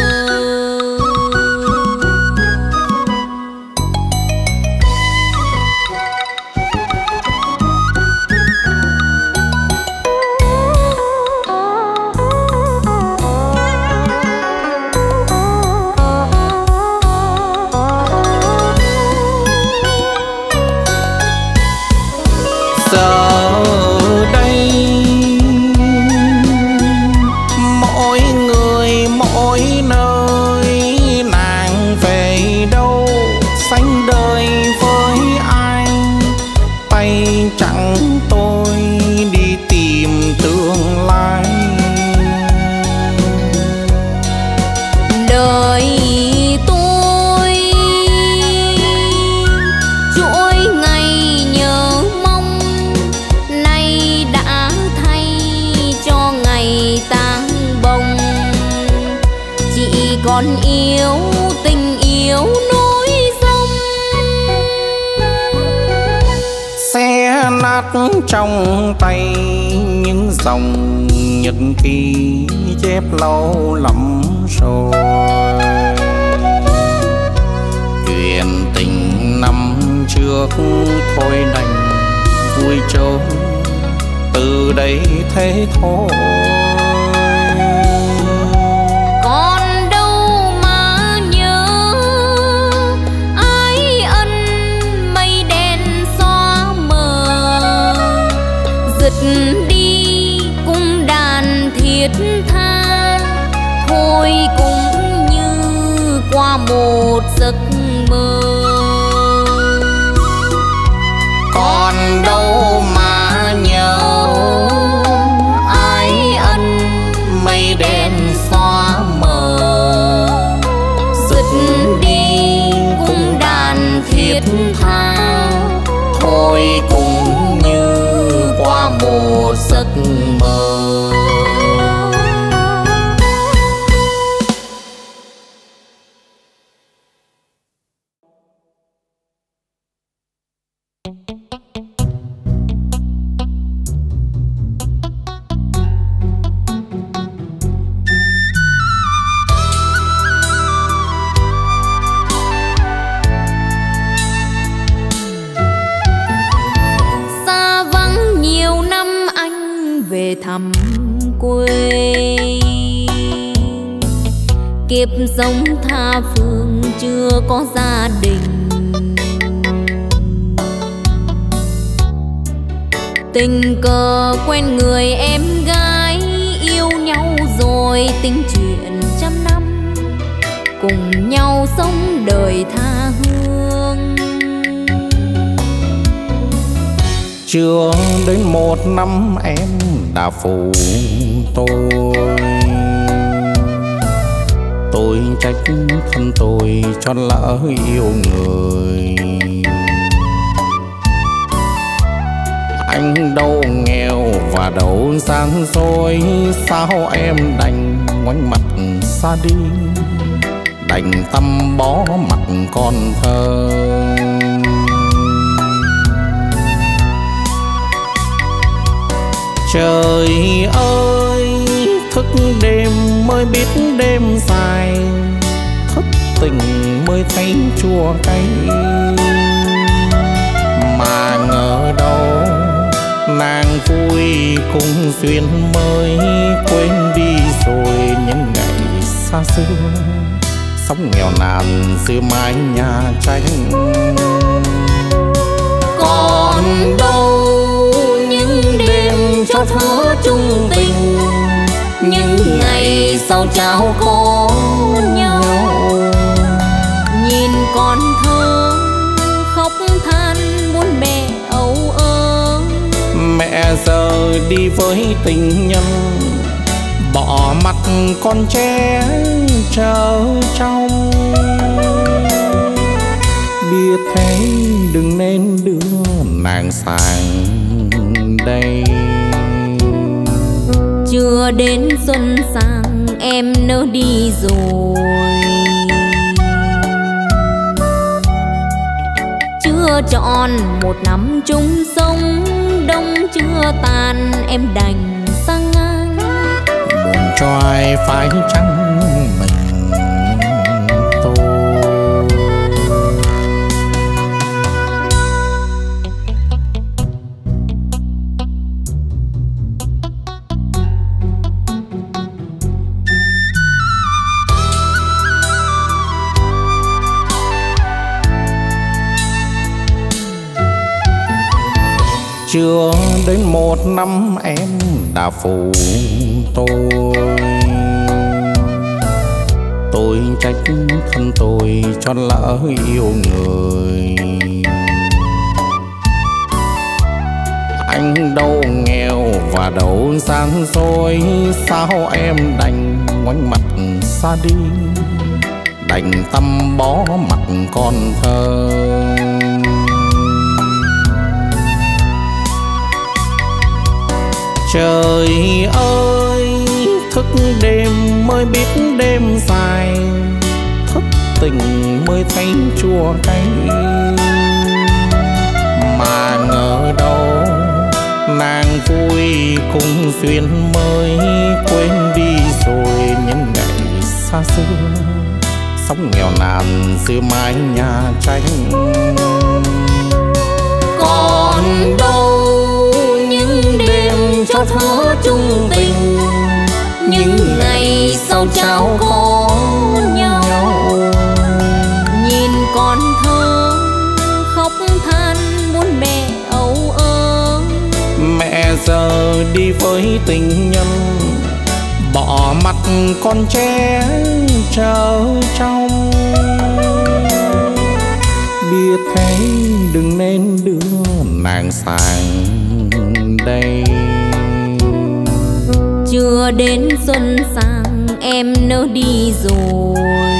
Còn yêu tình yêu nối dòng, xe nát trong tay những dòng nhật ký chép lâu lắm rồi. Chuyện tình năm trước thôi đành vui trôi, từ đây thế thôi. Đi cung đàn thiết tha, thôi cũng như qua một giấc mơ. Còn đâu mà nhớ ai ân mây đen xóa mờ, dứt đi cung đàn thiết tha, thôi cũng như qua một giấc mơ. Thăm quê kiếp sống tha phương chưa có gia đình, tình cờ quen người em gái yêu nhau rồi tính chuyện trăm năm, cùng nhau sống đời tha hương. Chưa đến một năm em đã phụ tôi, tôi trách thân tôi cho lỡ yêu người. Anh đâu nghèo và đâu sang xôi, sao em đành ngoảnh mặt xa đi, đành tâm bó mặt con thơ. Trời ơi, thức đêm mới biết đêm dài, thức tình mới thấy chua cay. Mà ngờ đâu nàng vui cùng duyên mới, quên đi rồi những ngày xa xưa, sống nghèo nàn giữa mái nhà tranh. Còn đâu những đêm cho thơ chung tình, những ngày sau trao có nhau. Nhìn con thơ khóc than muốn mẹ âu ơ, mẹ giờ đi với tình nhân, bỏ mặt con trẻ chờ trong. Biết thế đừng nên đưa nàng sang đây, chưa đến xuân sang em nỡ đi rồi. Chưa chưa trọn một năm chung sống, đông chưa tàn em đành sang ngang. Buồn cho ai phải chăng mình tôi. Chưa đến một năm em đã phụ tôi. Tôi trách thân tôi cho lỡ yêu người. Anh đâu nghèo và đâu gian dối, sao em đành ngoảnh mặt xa đi, đành tâm bó mặt con thơ. Trời ơi, thức đêm mới biết đêm dài, thức tình mới thấy chua cay. Mà ngờ đâu nàng vui cùng duyên mới, quên đi rồi những ngày xa xưa, sống nghèo nàn giữa mái nhà tranh. Còn đâu những đêm cho thơ chung tình, những ngày sau trao có nhau. Nhìn con thơ khóc than muốn mẹ âu ơ. Mẹ giờ đi với tình nhân, bỏ mặt con trẻ chờ trong. Biết thế đừng nên đưa nàng sang đây. Chưa đến xuân sang em nỡ đi rồi.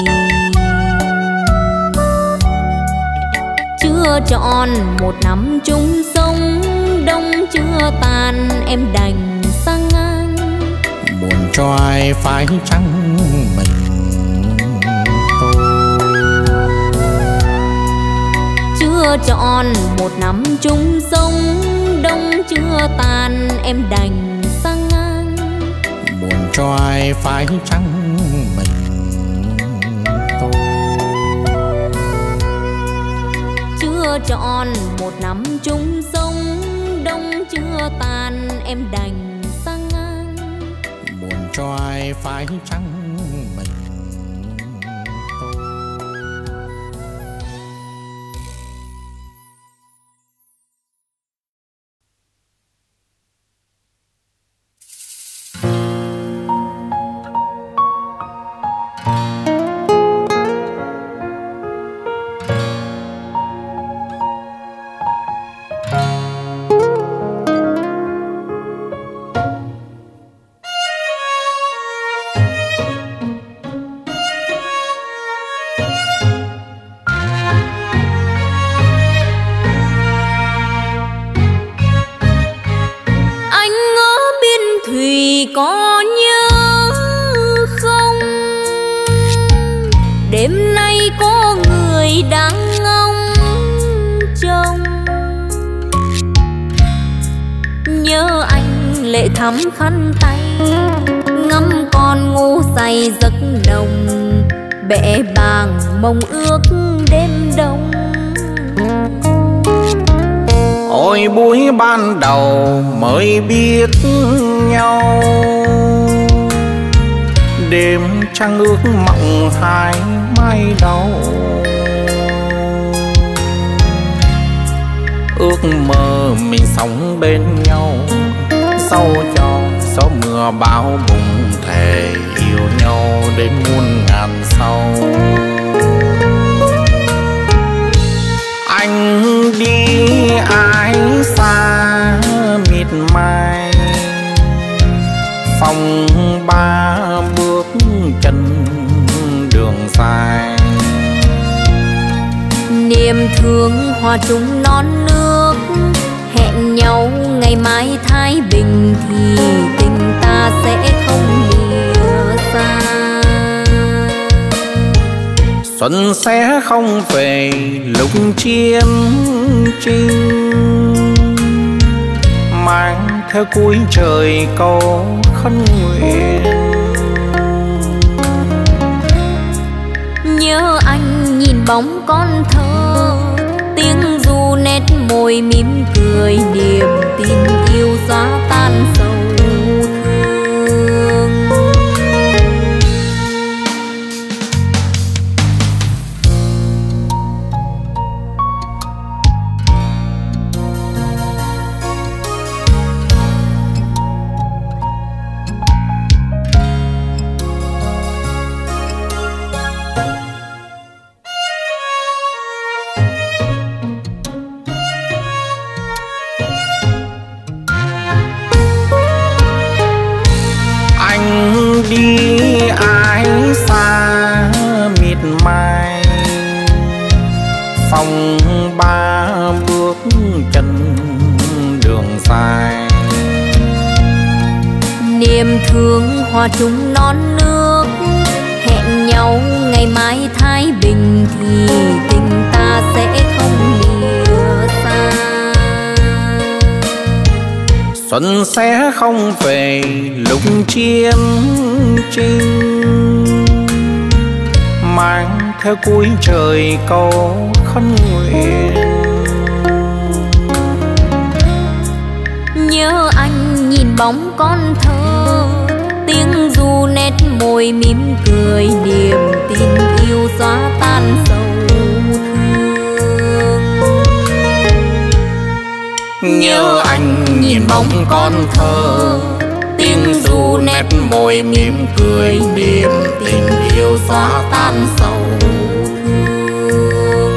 Chưa trọn một năm chung sống, đông chưa tàn em đành sang ngang. Buồn cho ai phải chăng mình tôi. Chưa trọn một năm chung sống, đông chưa tàn em đành sang ngang. Buồn cho ai phải chăng mình tôi. Chưa trọn một năm chung sống, đông chưa tàn em đành sang ngang. Buồn cho ai phải chăng mình tôi. Có nhớ không, đêm nay có người đang ngóng trông. Nhớ anh lệ thắm khăn tay, ngắm con ngủ say giấc nồng, bẽ bàng mong ước đêm đông. Ôi buổi ban đầu mới biết nhau, đêm trăng ước mộng hai mai đầu. Ước mơ mình sống bên nhau, sau cho gió mưa bão bùng, thề yêu nhau đến muôn ngàn sau. Anh đi ái xa mịt mai, phòng ba bước chân đường dài. Niềm thương hòa chung non nước, hẹn nhau ngày mai thái bình thì tình ta sẽ không lìa xa. Xuân sẽ không về lúc chiến tranh, mang theo cuối trời câu khấn nguyện. Nhớ anh nhìn bóng con thơ, tiếng ru nét môi mỉm cười, niềm tin yêu xóa tan sầu thương. Đi ái xa miệt mài, phòng ba bước chân đường dài. Niềm thương hòa chung non nước, hẹn nhau ngày mai thái bình thì tình ta sẽ không lìa xa. Xuân sẽ không về lúc chiến tranh, mang theo cuối trời câu khấn nguyện. Nhớ anh nhìn bóng con thơ, tiếng ru nét môi mỉm cười, niềm tin yêu xóa tan sầu thương. Nhớ anh nhìn bóng con thơ, tiếng ru nét môi mỉm cười, niềm tình yêu xóa tan sầu thương.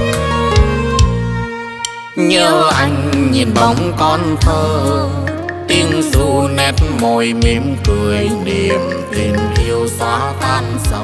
Nhớ anh nhìn bóng con thơ, tiếng ru nét môi mỉm cười, niềm tình yêu xóa tan sầu.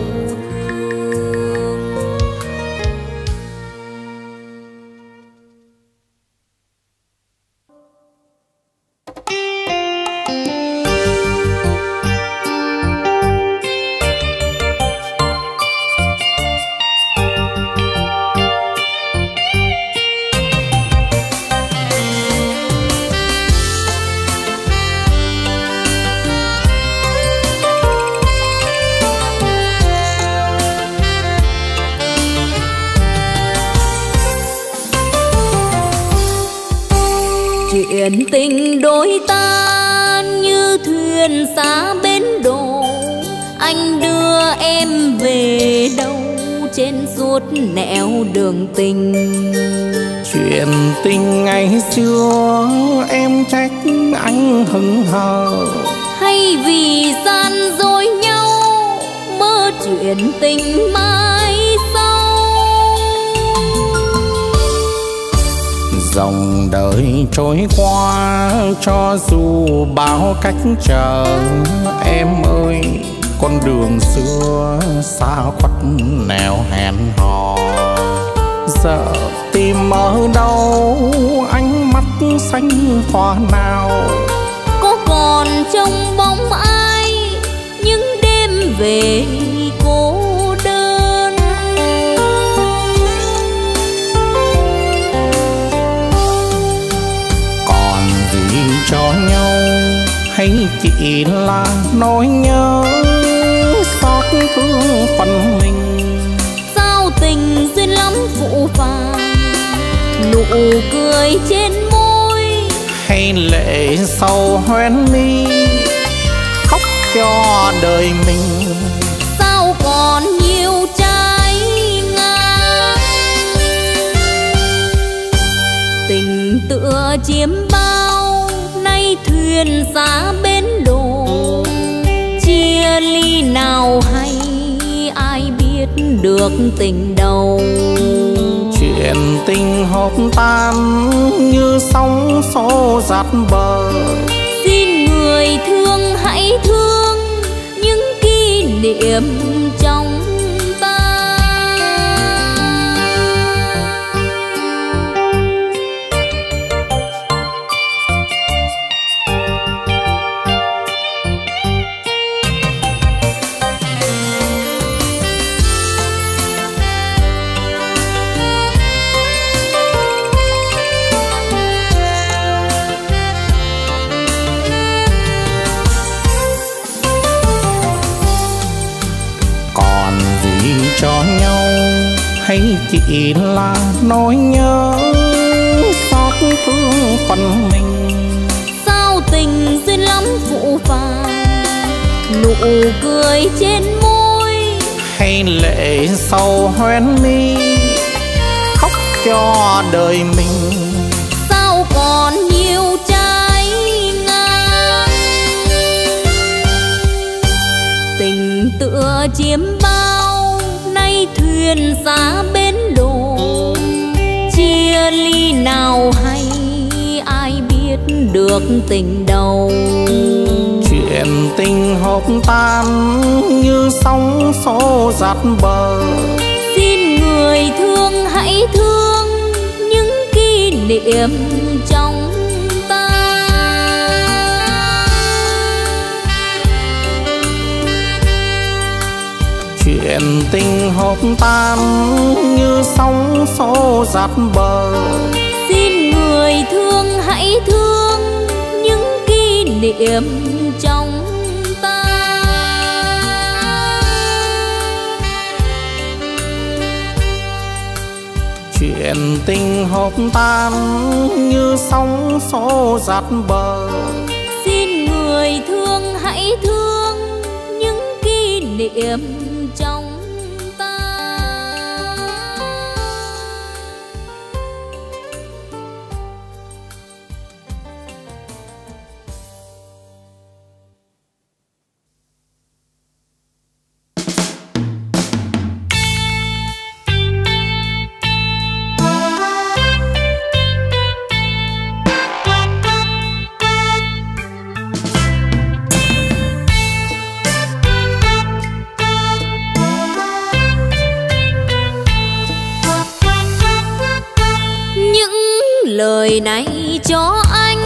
Chuyện tình đôi ta như thuyền xa bến đổ, anh đưa em về đâu trên suốt nẻo đường tình. Chuyện tình ngày xưa em trách anh hững hờ, hay vì gian dối nhau mơ chuyện tình mai sau. Dòng đời trôi qua cho dù bao cách chờ, em ơi con đường xưa xa khuất nẻo hẹn hò. Giờ tìm ở đâu ánh mắt xanh hoa nào, có còn trông bóng ai những đêm về cô đơn. Còn gì cho nhau hay chỉ là nỗi nhớ xót thương phần mình. Sao tình duyên lắm phụ phàng, nụ cười trên môi hay lệ sầu hoen mi khóc cho đời mình. Sao còn nhiều trái ngang, tình tựa chiếm bao nay thuyền xa bến đổ. Chia ly nào hay ai biết được tình đầu. Chuyện tình hộp tan như sóng xô dạt bờ. Xin người thương hãy thương những kỷ niệm trong ta. nhau hay chỉ là nỗi nhớ xót thương phần mình. Sao tình duyên lắm phụ phàng, nụ cười trên môi hay lệ sầu hoen mi khóc cho đời mình. Sao còn nhiều trái ngang, tình tựa chiếm bao nay thuyền xa bến đổ. Chia ly nào hay ai biết được tình đầu. Chuyện tình hộp tan như sóng xô dạt bờ. Xin người thương hãy thương những kỷ niệm trong ta. Chuyện tình hộp tan như sóng xô dạt bờ. Xin người thương hãy thương những kỷ niệm trong ta. Chuyện tình hộp tan như sóng xô dạt bờ. Xin người thương hãy thương những kỷ niệm trong ta. Lời này cho anh,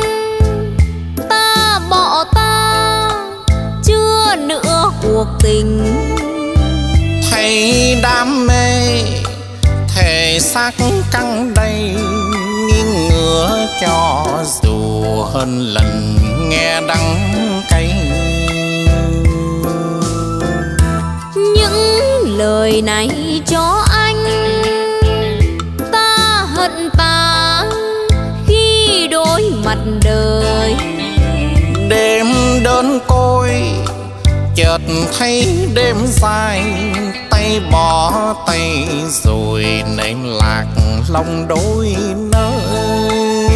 ta bỏ ta chưa nữa cuộc tình. Thấy đam mê thể xác căng đầy, nghi ngừa cho dù hơn lần nghe đắng cay. Những lời này cho anh, ta hận ta đối mặt đời. Đêm đơn côi chợt thấy đêm dài, tay bỏ tay rồi nên lạc lòng đôi nơi.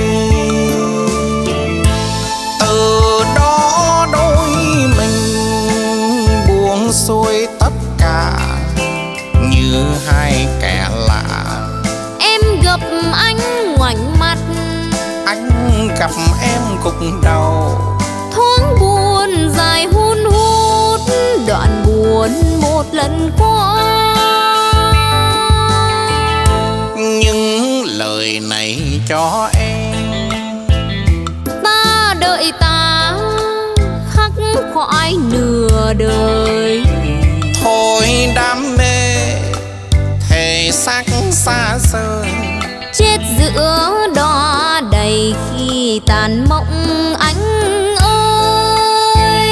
Từ đó đôi mình buông xuôi tất cả như hai kẻ lạ. Em gặp anh ngoảnh mặt, anh gặp em gục đầu. thoáng buồn dài hun hút, đoạn buồn một lần qua. Những lời này cho em, ta đợi ta khắc khoải nửa đời. thôi đam mê thể xác xa rời, Chết giữa đóa đầy khi tàn mộng anh ơi.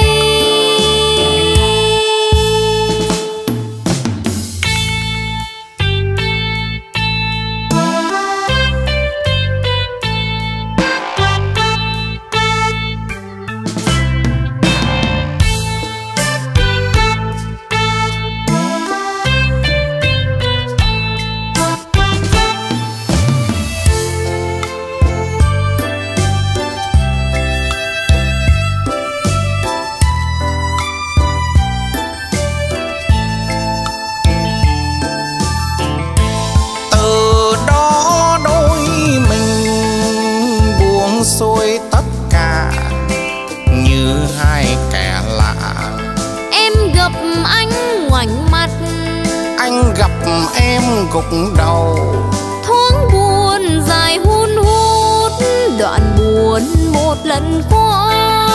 xuôi tất cả như hai kẻ lạ. Em gặp anh ngoảnh mặt, anh gặp em gục đầu. thoáng buồn dài hun hút, đoạn buồn một lần qua.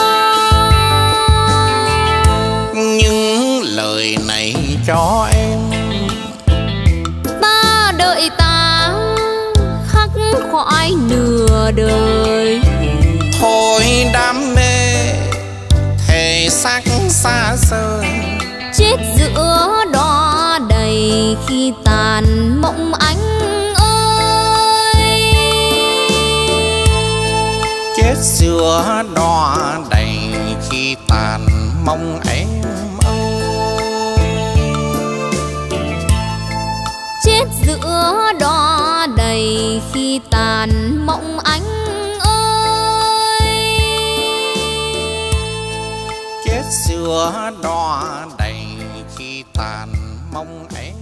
Những lời này cho em, ta đợi ta khắc khoải nửa đời. thôi đam mê thể xác xa rời, Chết giữa đóa đầy đầy khi tàn mộng anh ơi. Chết giữa đò đầy khi tàn mong em ơi. Chết giữa đò đầy khi tàn mộng anh ơi. Chết giữa đò đầy khi tàn mong em.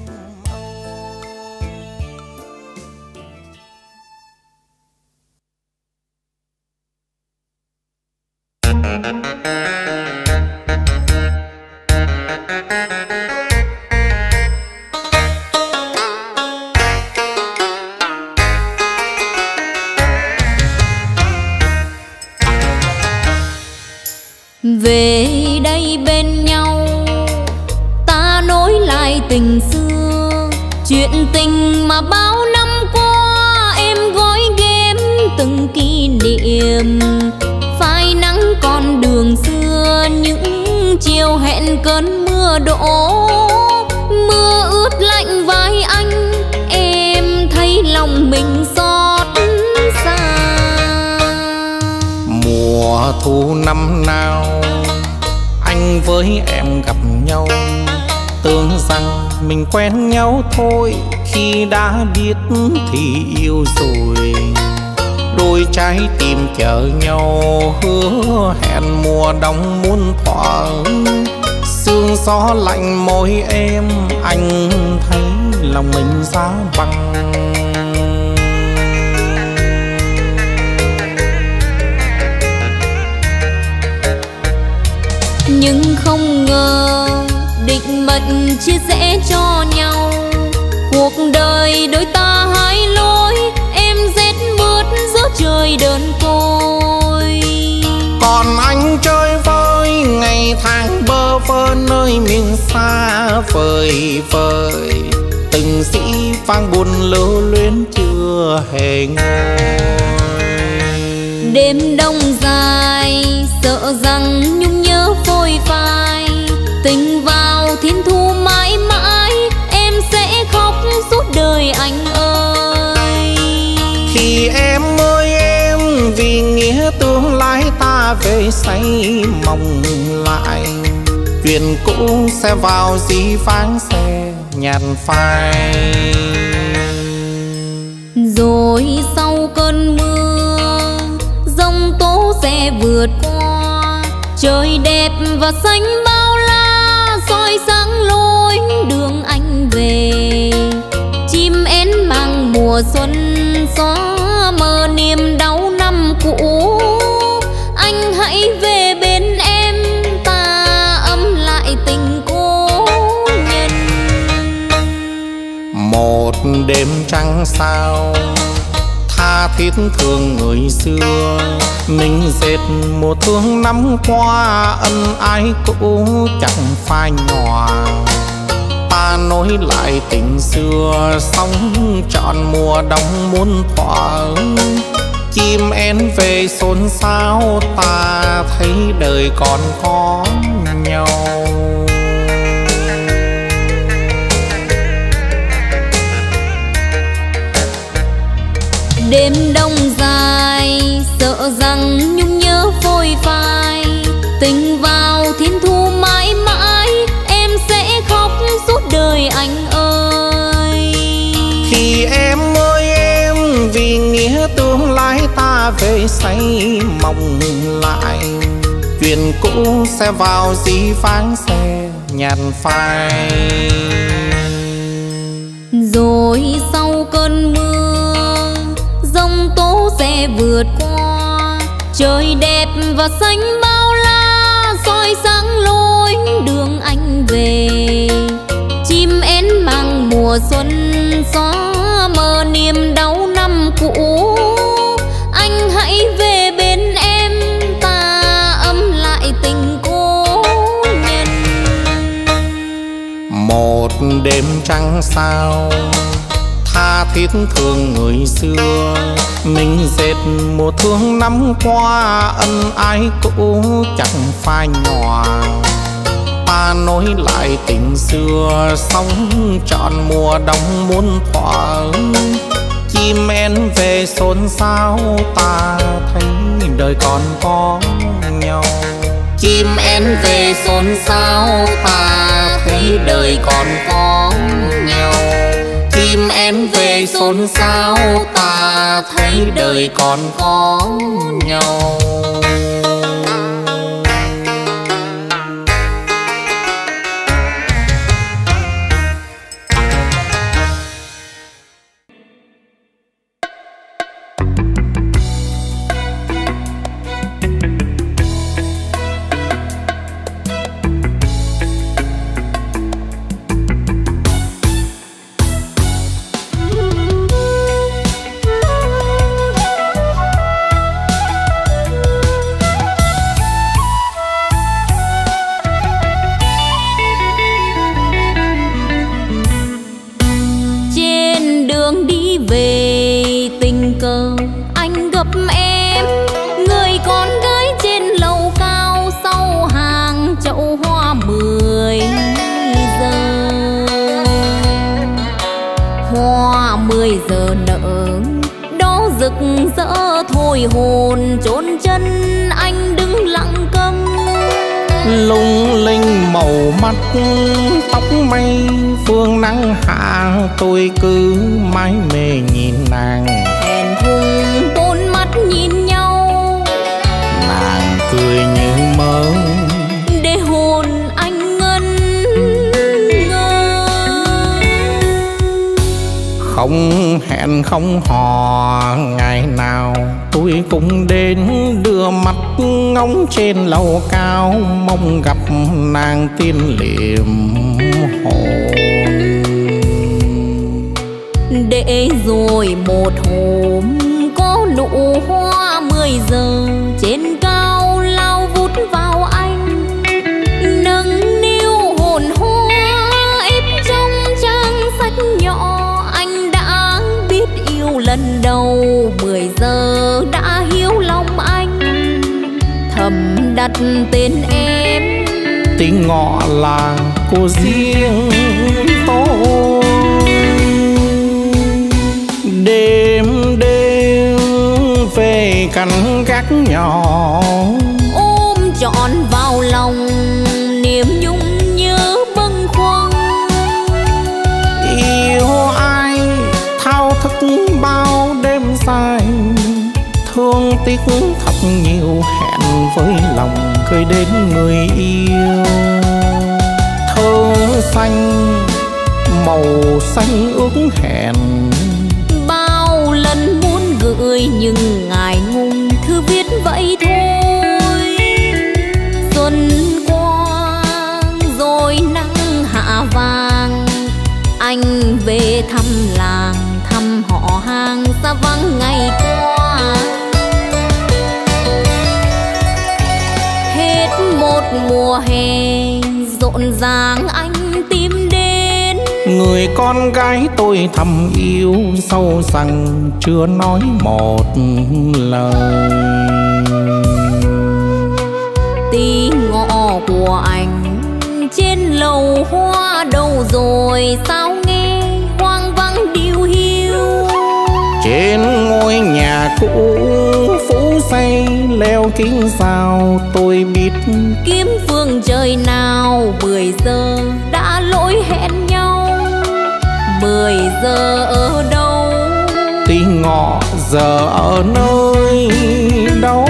Về đây bên nhau ta nối lại tình xưa, chuyện tình mà bao năm qua em gói ghém từng kỷ niệm. Phai nắng con đường xưa những chiều hẹn cơn mưa đổ, mưa ướt lạnh vai anh em thấy lòng mình xót xa. Mùa thu năm nào anh với em gặp nhau, tưởng rằng mình quen nhau thôi, khi đã biết thì yêu rồi. Đôi trái tim chờ nhau hứa hẹn mùa đông muôn thuở, sương gió lạnh môi em anh thấy lòng mình giá băng. Nhưng không ngờ định mệnh chia sẻ cho nhau, cuộc đời đôi ta hai lối, em rét mướt giữa trời đơn côi. Còn anh chơi vơi ngày tháng bơ vơ nơi miền xa vời vời, từng dĩ vang buồn lưu luyến chưa hề ngồi. Đêm đông dài sợ rằng nhung nhớ phôi phai, tình vào thiên thu mãi mãi em sẽ khóc suốt đời anh ơi. Thì em ơi em, vì nghĩa tương lai ta về say mong lại, chuyện cũ sẽ vào dĩ vãng sẽ nhạt phai. Rồi sau cơn mưa giông tố sẽ vượt qua, trời đẹp và xanh bao la soi sáng lối đường anh về. Chim én mang mùa xuân xóa mờ niềm đau năm cũ, anh hãy về bên em ta ấm lại tình cố nhân. Một đêm trăng sao tha thiết thương người xưa, mình dệt một thương năm qua ân ái cũ chẳng phai nhòa. Ta nối lại tình xưa sống trọn mùa đông muôn thuở, chim én về xôn xao ta thấy đời còn có nhau. Đêm đông dài sợ rằng nhung nhớ phôi phai, tình vào thiên thu mãi mãi em sẽ khóc suốt đời anh ơi. Thì em ơi em, vì nghĩa tương lai ta về say mong lại, chuyện cũ sẽ vào dĩ vãng sẽ nhạt phai. Rồi sau cơn mưa giông tố sẽ vượt qua, trời đẹp và xanh bao la soi sáng lối đường anh về. Chim én mang mùa xuân xóa mờ niềm đau năm cũ, anh hãy về bên em ta ấm lại tình cố nhân. Một đêm trăng sao tha thiết thương người xưa, mình dệt một thương năm qua ân ái cũ chẳng phai nhòa. mà nối lại tình xưa, sống trọn mùa đông muôn thuở. Chim én về xôn xao ta thấy đời còn có nhau. Chim én về xôn xao ta thấy đời còn có nhau. Chim én về xôn xao ta thấy đời còn có nhau. Rực rỡ thôi hồn chốn chân anh đứng lặng câm. Lung linh màu mắt tóc mây phương nắng hạ, tôi cứ mãi mê nhìn nàng. Hẹn thùng bốn mắt nhìn nhau, nàng cười như mơ để hồn anh ngân ngơ. Không hẹn không hò ngày nào tôi cũng đến đưa mắt ngóng trên lầu cao, mong gặp nàng tiên liệm hồn. Để rồi một hôm có nụ hoa mười giờ trên cao lao vút vào anh, nâng niu hồn hoa ép trong trang sách nhỏ. Anh đã biết yêu lần đầu, mười giờ đã hiếu lòng anh, thầm đặt tên em. Tiếng ngọ là cô riêng tôi. Đêm đêm về căn gác nhỏ, ôm trọn vào lòng niềm nhung nhớ bâng khuâng. Yêu ai thao thức bao đêm dài, thương tiếc thật nhiều hẹn với lòng cười đến người yêu. Thơ xanh màu xanh ước hẹn, bao lần muốn gửi nhưng ngại ngùng thư viết vậy thôi. Xuân quang rồi nắng hạ vàng, anh về thăm làng thăm họ hàng xa vắng ngày qua. Hết một mùa hè rộn ràng anh tìm đến người con gái tôi thầm yêu sâu rằng chưa nói một lời. tí ngọ của anh trên lầu hoa đâu rồi, sao nghe hoang vắng điêu hiu. Trên ngôi nhà cũ phủ xây leo kính sao tôi biết kiếm phương trời nào. Mười giờ đã lỗi hẹn nhau, mười giờ ở đâu, tí ngọ giờ ở nơi đâu.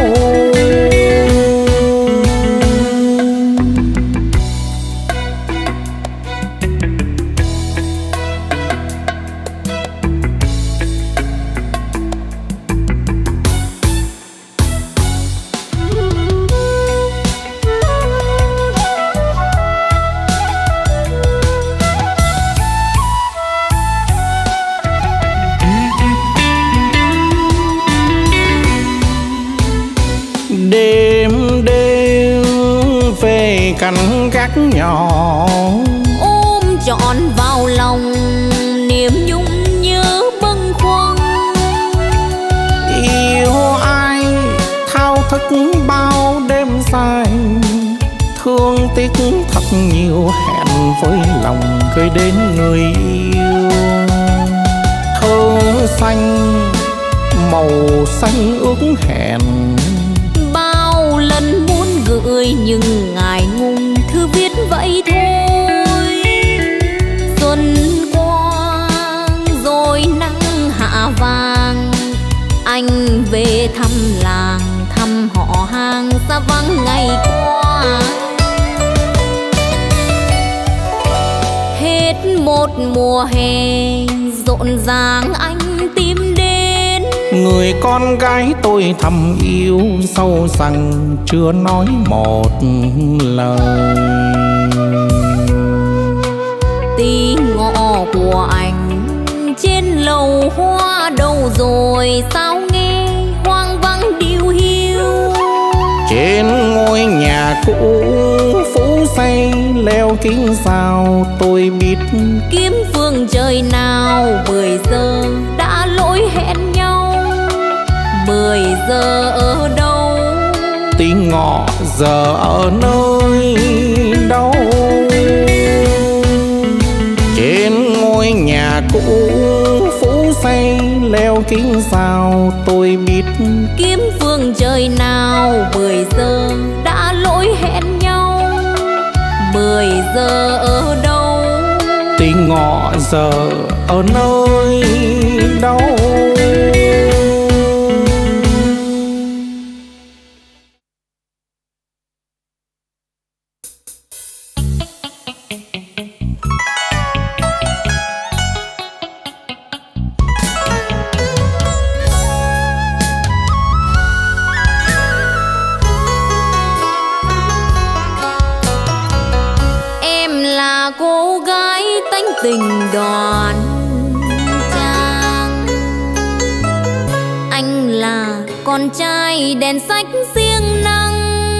Đêm đêm về căn gác nhỏ, ôm trọn vào lòng niềm nhung nhớ bâng khuâng. Yêu ai thao thức bao đêm dài, thương tiếc thật nhiều, hẹn với lòng gửi đến người yêu. Thơ xanh màu xanh ước hẹn, bao lần muốn gửi nhưng ngại ngùng thư viết vậy thôi. Xuân qua rồi nắng hạ vàng, anh về thăm làng thăm họ hàng xa vắng ngày qua. Hết một mùa hè rộn ràng anh tìm đến người con gái tôi thầm yêu, sâu rằng chưa nói một lời. Tí ngọ của anh trên lầu hoa đâu rồi, sao nghe hoang vắng điêu hiu. Trên ngôi nhà cũ phố xây leo kính sao tôi biết, kiếm phương trời nào mười giờ đã lỗi hẹn nhau. Mười giờ ở đâu, tiếng ngọ giờ ở nơi đâu. Trên ngôi nhà cũ phố xây leo kính sao tôi biết, kiếm phương trời nào mười giờ đã lỗi hẹn nhau. Mười giờ ở đâu, tiếng ngọ giờ ở nơi đâu. Tình đoàn trang, anh là con trai đèn sách siêng năng.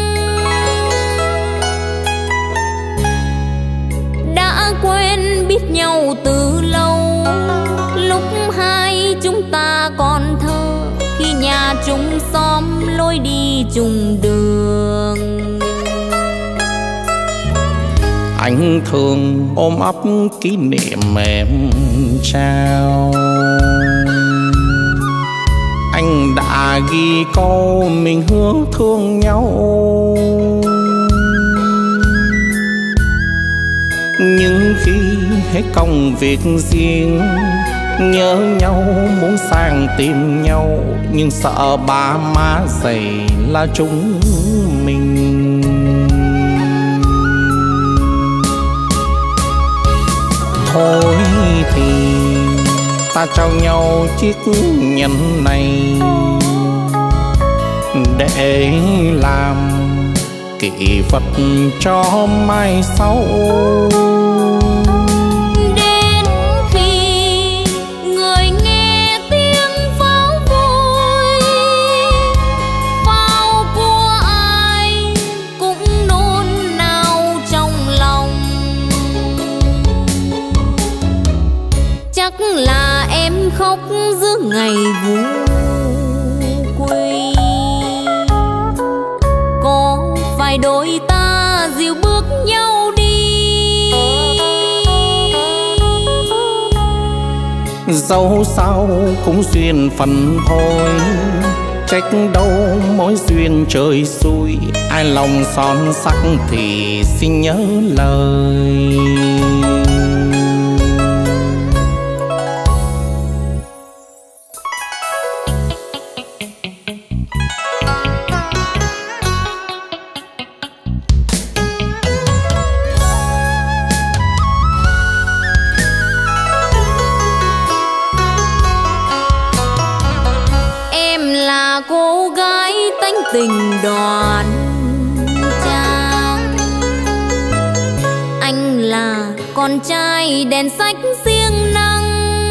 Đã quen biết nhau từ lâu, lúc hai chúng ta còn thơ, khi nhà chung xóm lối đi chung đường. Anh thường ôm ấp kỷ niệm em trao. Anh đã ghi câu mình hứa thương nhau, nhưng khi hết công việc riêng, nhớ nhau muốn sang tìm nhau, nhưng sợ ba má dày là chúng mình. Thôi thì ta trao nhau chiếc nhẫn này, để làm kỷ vật cho mai sau. Đến khi người nghe tiếng pháo vui, pháo của ai cũng nôn nao trong lòng. Chắc là em khóc giữa ngày vui quy, có phải đôi ta dìu bước nhau đi. Dẫu sao cũng duyên phận thôi, trách đâu mối duyên trời xui. Ai lòng son sắc thì xin nhớ lời. Tình đoàn trang, anh là con trai đèn sách siêng năng.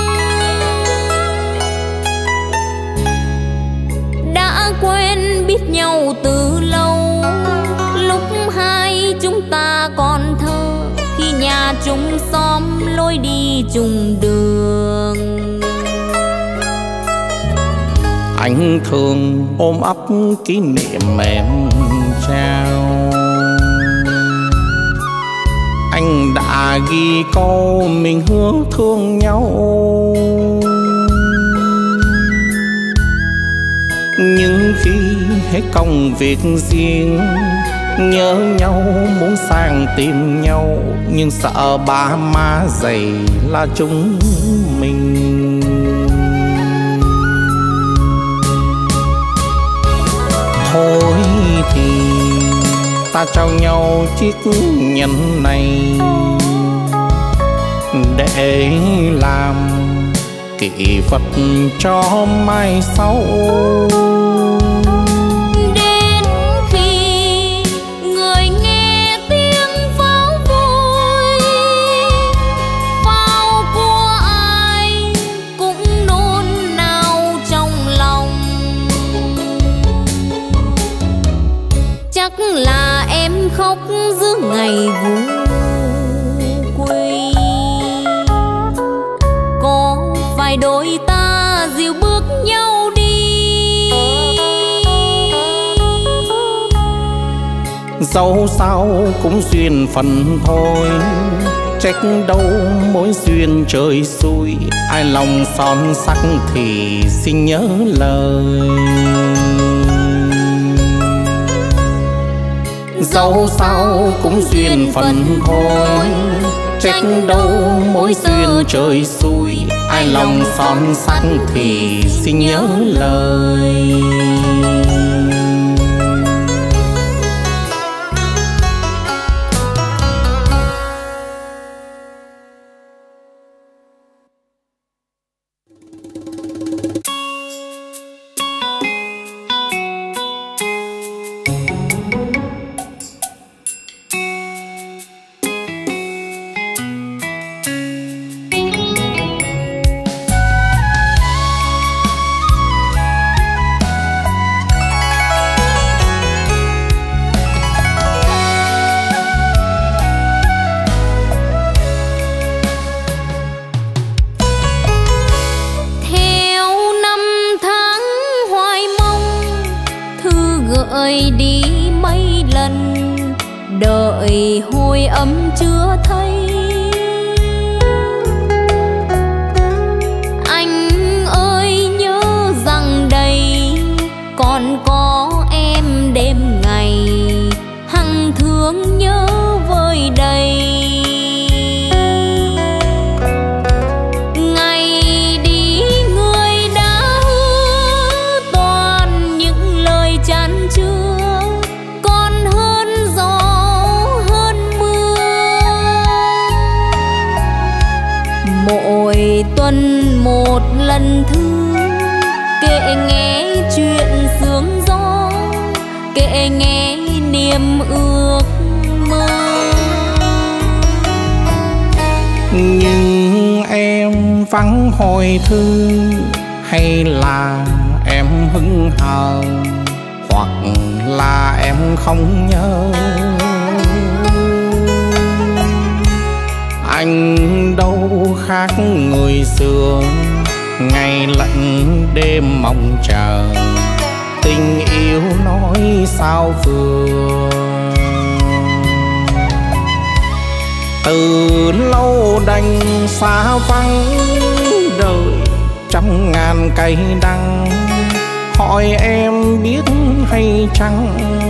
Đã quen biết nhau từ lâu, lúc hai chúng ta còn thơ, khi nhà chung xóm lối đi chung đường. Anh thường ôm ấp kỷ niệm em trao. anh đã ghi câu mình hứa thương nhau. Nhưng khi hết công việc riêng, nhớ nhau muốn sang tìm nhau, nhưng sợ ba má dày là chúng mình. Thôi thì ta trao nhau chiếc nhẫn này để làm kỷ vật cho mai sau. Đến khi người nghe tiếng pháo vui, pháo của ai cũng nôn nao trong lòng. Chắc là em khóc giữa ngày vui quy, có phải đôi ta dìu bước nhau đi. Dẫu sao cũng duyên phận thôi, trách đâu mối duyên trời xui. Ai lòng son sắc thì xin nhớ lời. Dẫu sao cũng duyên phận thôi, trách đâu mối duyên trời xui. Ai lòng son sắc thì xin nhớ lời. Gợi đi mấy lần, đợi hồi ấm chưa thấy. Anh ơi nhớ rằng đây còn có em đêm ngày, hằng thương nhớ vơi đầy. Mỗi tuần một lần thương, kể nghe chuyện sương gió, kể nghe niềm ước mơ. Nhưng em vắng hồi thư, hay là em hững hờ, hoặc là em không nhớ. Anh đâu khác người xưa, ngày lạnh đêm mong chờ, tình yêu nói sao vừa. Từ lâu đành xa vắng, đời trăm ngàn cây đắng, hỏi em biết hay chăng.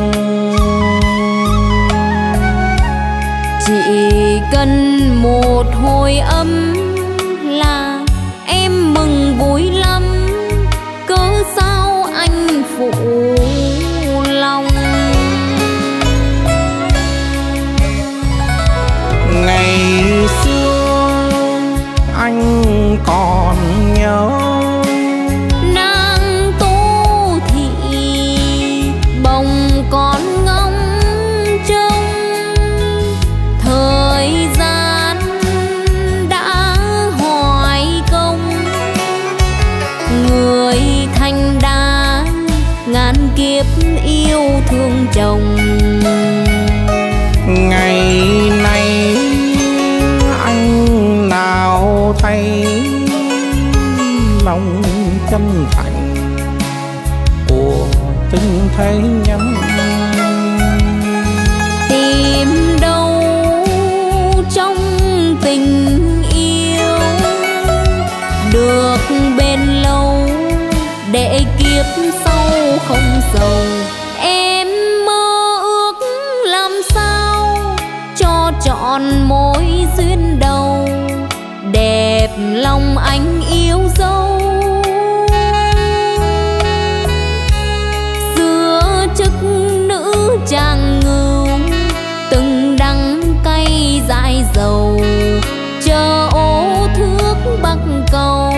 Chỉ cần một hồi ấm là em mừng vui lắm, cớ sao anh phụ lòng. Ngày xưa anh còn nhớ, nàng Tô Thị bồng con ngóng trông. Thời gian đã hoài công, người thành đá ngàn kiếp yêu thương chồng. Ngày nay anh nào thấy lòng chân thành của tình thế nhân. Tìm đâu được bên lâu để kiếp sau không sầu. Em mơ ước làm sao cho trọn mối duyên đầu, đẹp lòng anh yêu dấu. Giữa chức nữ chàng ngưu, từng đắng cay dại dầu, chờ ô thước bắc cầu.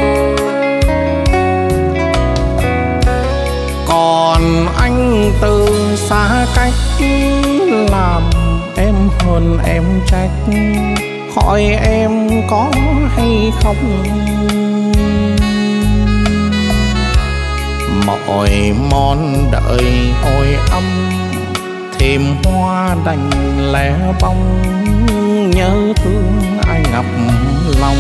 Còn anh từ xa cách, làm em hơn em trách, hỏi em có hay không. Mọi món đợi ôi âm, thêm hoa đành lẻ bóng, nhớ thương ai ngập lòng.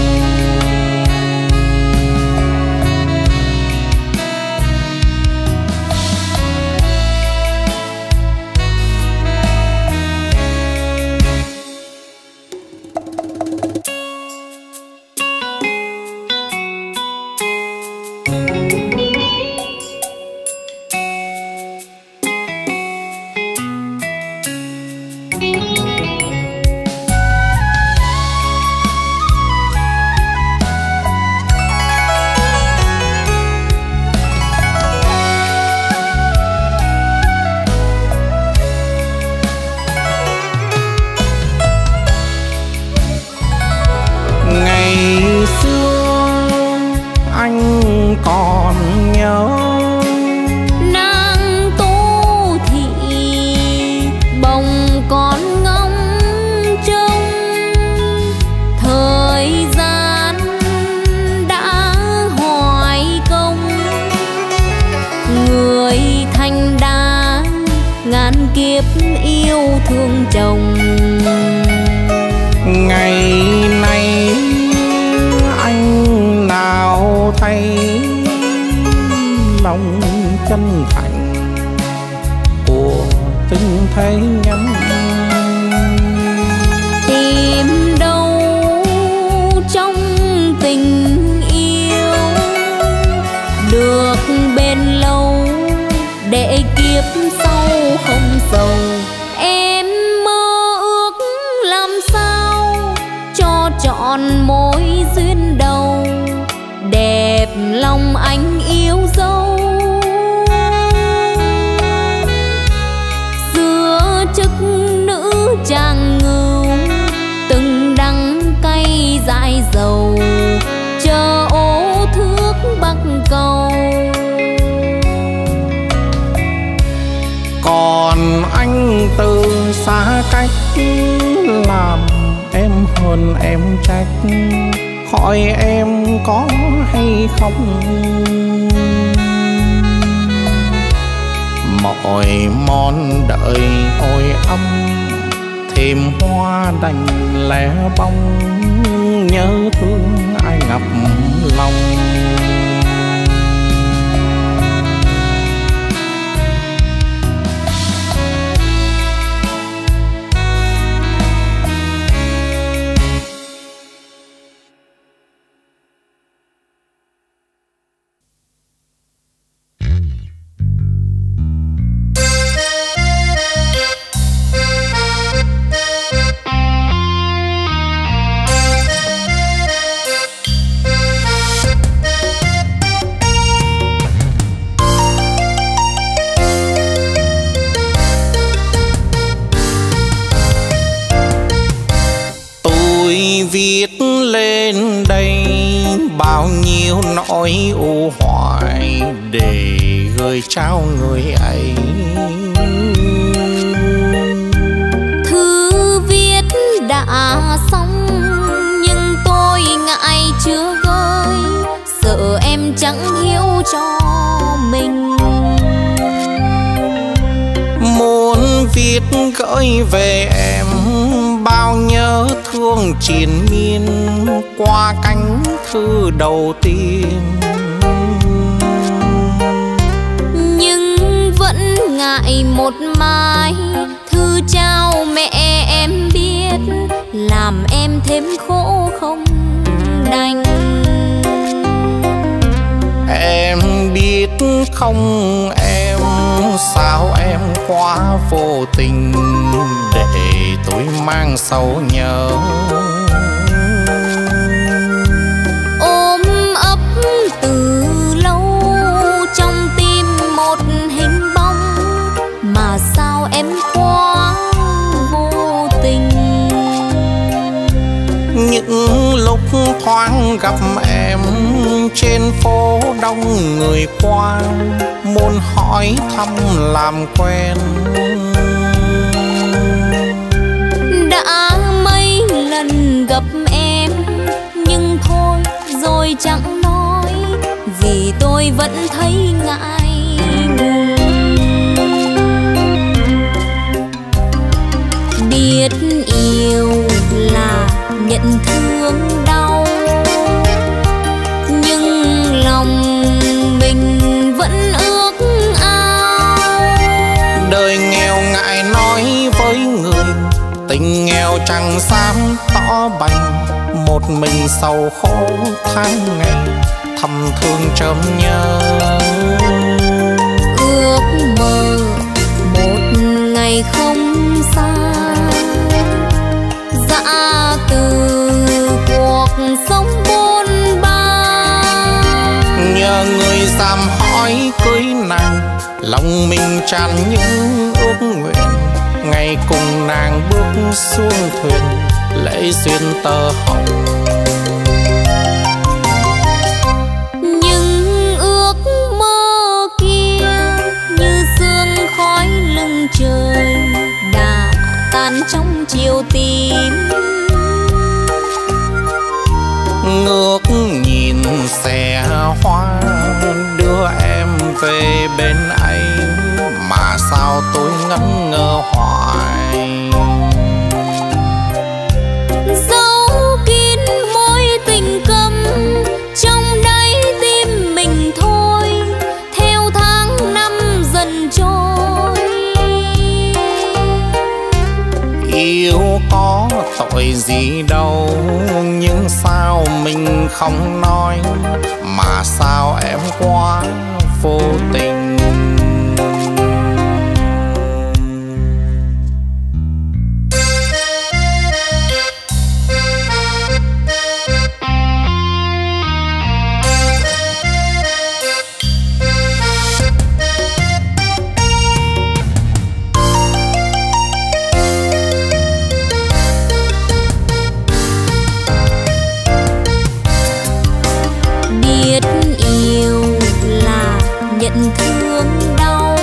Trao người ấy thư viết đã xong, nhưng tôi ngại chưa gửi, sợ em chẳng hiểu cho mình. Muốn viết gửi về em bao nhớ thương triền miên qua cánh thư đầu tiên. Ngại một mai thư trao mẹ em biết, làm em thêm khổ không đành. Em biết không em, sao em quá vô tình để tôi mang sầu nhớ. Ôm ấp từ lâu trong tim một hình bóng, mà sao em quá vô tình. Những lúc thoáng gặp em trên phố đông người qua, muốn hỏi thăm làm quen. Đã mấy lần gặp em nhưng thôi rồi chẳng nói, vì tôi vẫn thấy ngại ngùng. Biết yêu là nhận thương đau, nhưng lòng mình vẫn ước ao. Đời nghèo ngại nói với người, tình nghèo chẳng dám tỏ bành. Một mình sầu khổ tháng ngày, thầm thương chớm nhớ. Ước mơ một ngày không xa, dã từ cuộc sống bôn ba. Nhờ người dám hỏi cưới nàng, lòng mình tràn những ước nguyện. Ngày cùng nàng bước xuống thuyền, lễ duyên tơ hồng. Nhưng ước mơ kia như sương khói lưng trời, đã tan trong chiều tím. Ngước nhìn xe hoa đưa em về bên anh, mà sao tôi ngẩn ngơ hoài. Dấu kín mối tình câm trong đáy tim mình thôi, theo tháng năm dần trôi. Yêu có tội gì đâu, nhưng sao mình không nói, mà sao em quá vô tình. Nhận thương đau,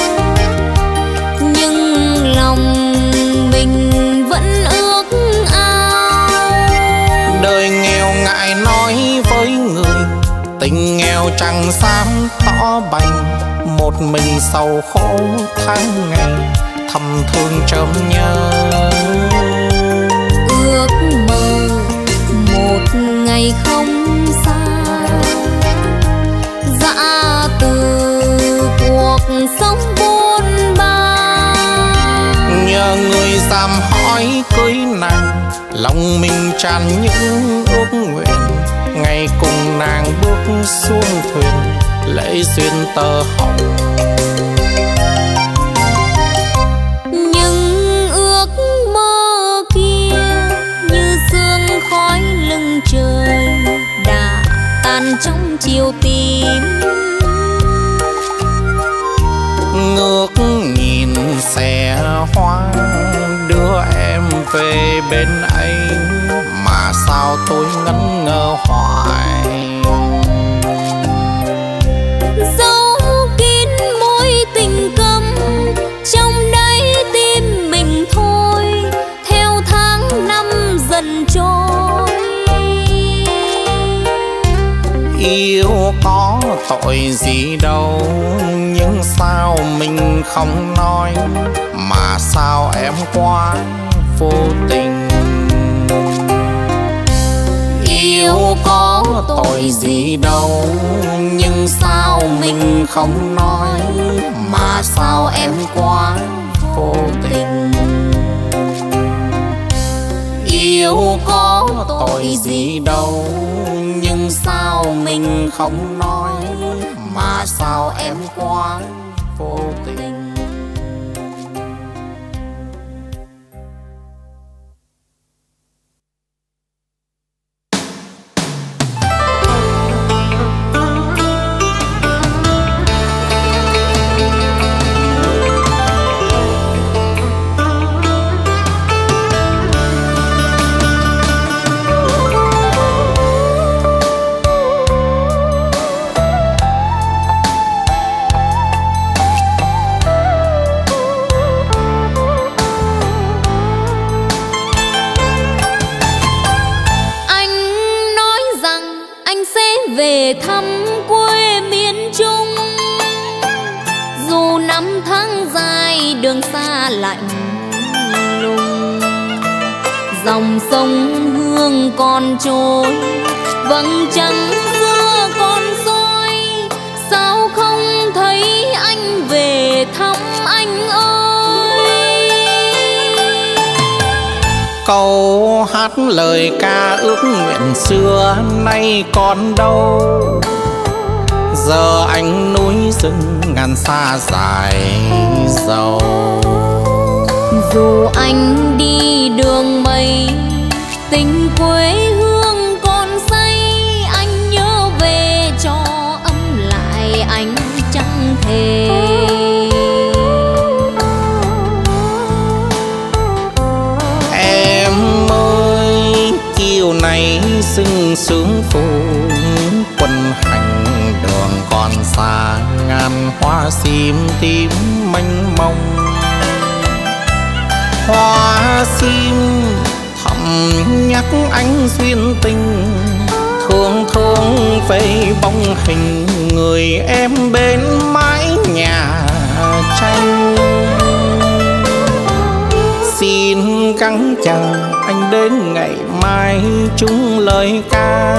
nhưng lòng mình vẫn ước ao. Đời nghèo ngại nói với người, tình nghèo chẳng dám tỏ bành. Một mình sầu khổ tháng ngày, thầm thương chớm nhớ. Ước mơ một ngày không xa, dã từ cuộc sống bôn ba. Nhờ người dám hỏi cưới nàng, lòng mình tràn những ước nguyện. Ngày cùng nàng bước xuống thuyền, lễ duyên tơ hồng. Nhưng ước mơ kia như sương khói lưng trời, đã tan trong chiều tím. Ngước nhìn xe hoa đưa em về bên anh, mà sao tôi ngẩn ngơ hoài. Dấu kín mối tình câm trong đáy tim mình thôi, theo tháng năm dần trôi. Yêu có tội gì đâu, nhưng sao mình không nói, mà sao em quá vô tình. Yêu có tội gì đâu, nhưng sao mình không nói, mà sao em quá vô tình. Yêu yêu có tội gì đâu, nhưng sao mình không nói, mà sao em quá vô tình. Về thăm quê miền Trung, dù năm tháng dài đường xa lạnh lùng, dòng sông Hương còn trôi, vầng trăng xưa còn soi, sao không thấy anh về thăm anh ơi. Câu hát lời ca ước nguyện xưa nay còn đâu, giờ anh núi rừng ngàn xa dài dầu. Dù anh đi đường mây, tình quê hương còn say, anh nhớ về cho ấm lại anh chẳng thể. Chiều này sương sướng phủ quân hành, đường còn xa ngàn hoa sim tím mênh mông. Hoa sim thầm nhắc anh duyên tình, thương thương về bóng hình người em bên mái nhà tranh. Xin gắng chờ anh đến ngày mai chung lời ca,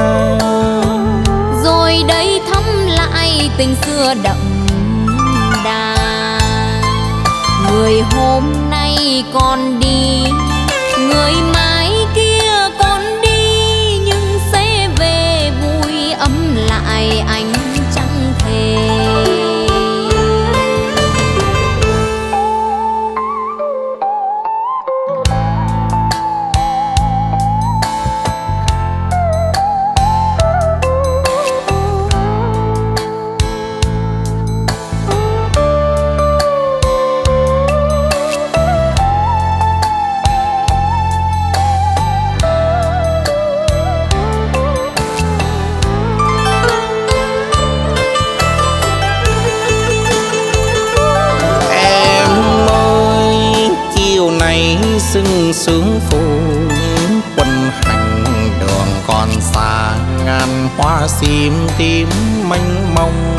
rồi đây thăm lại tình xưa đậm đà. Người hôm nay còn đi, người mai kia còn đi, nhưng sẽ về vui ấm lại anh chẳng thể. sưng sướng phủ quân hành, đường còn xa ngàn hoa sim tím mênh mông.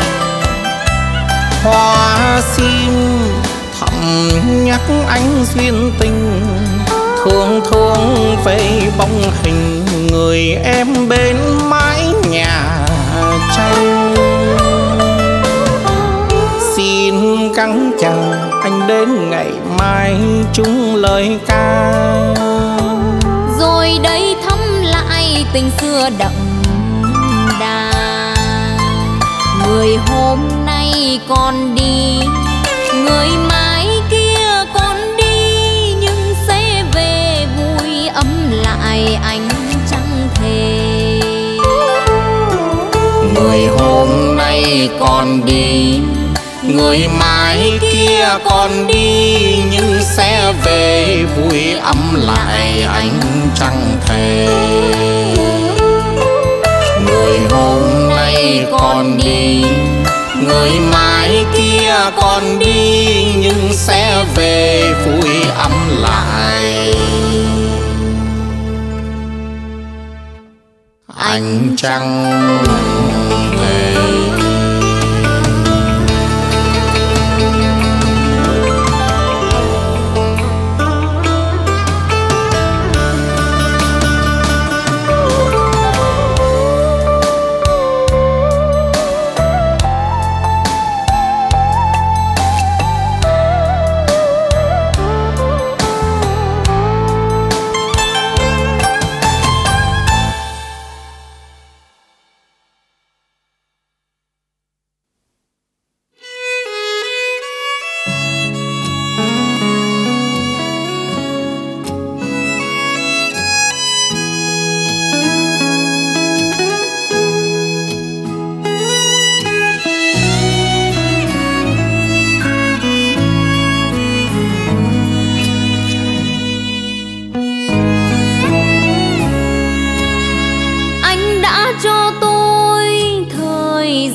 Hoa sim thầm nhắc anh duyên tình, thương thương về bóng hình người em bên mái nhà tranh. Xin gắng chờ anh đến ngày mai chung lời ca, rồi đây thăm lại tình xưa đậm đà. Người hôm nay còn đi, người mai kia còn đi, nhưng sẽ về vui ấm lại anh chẳng thể. Người hôm nay còn đi, người mai kia còn đi, nhưng sẽ về vui ấm lại anh chẳng thể. Người hôm nay còn đi, người mai kia còn đi, nhưng sẽ về vui ấm lại anh chẳng thể.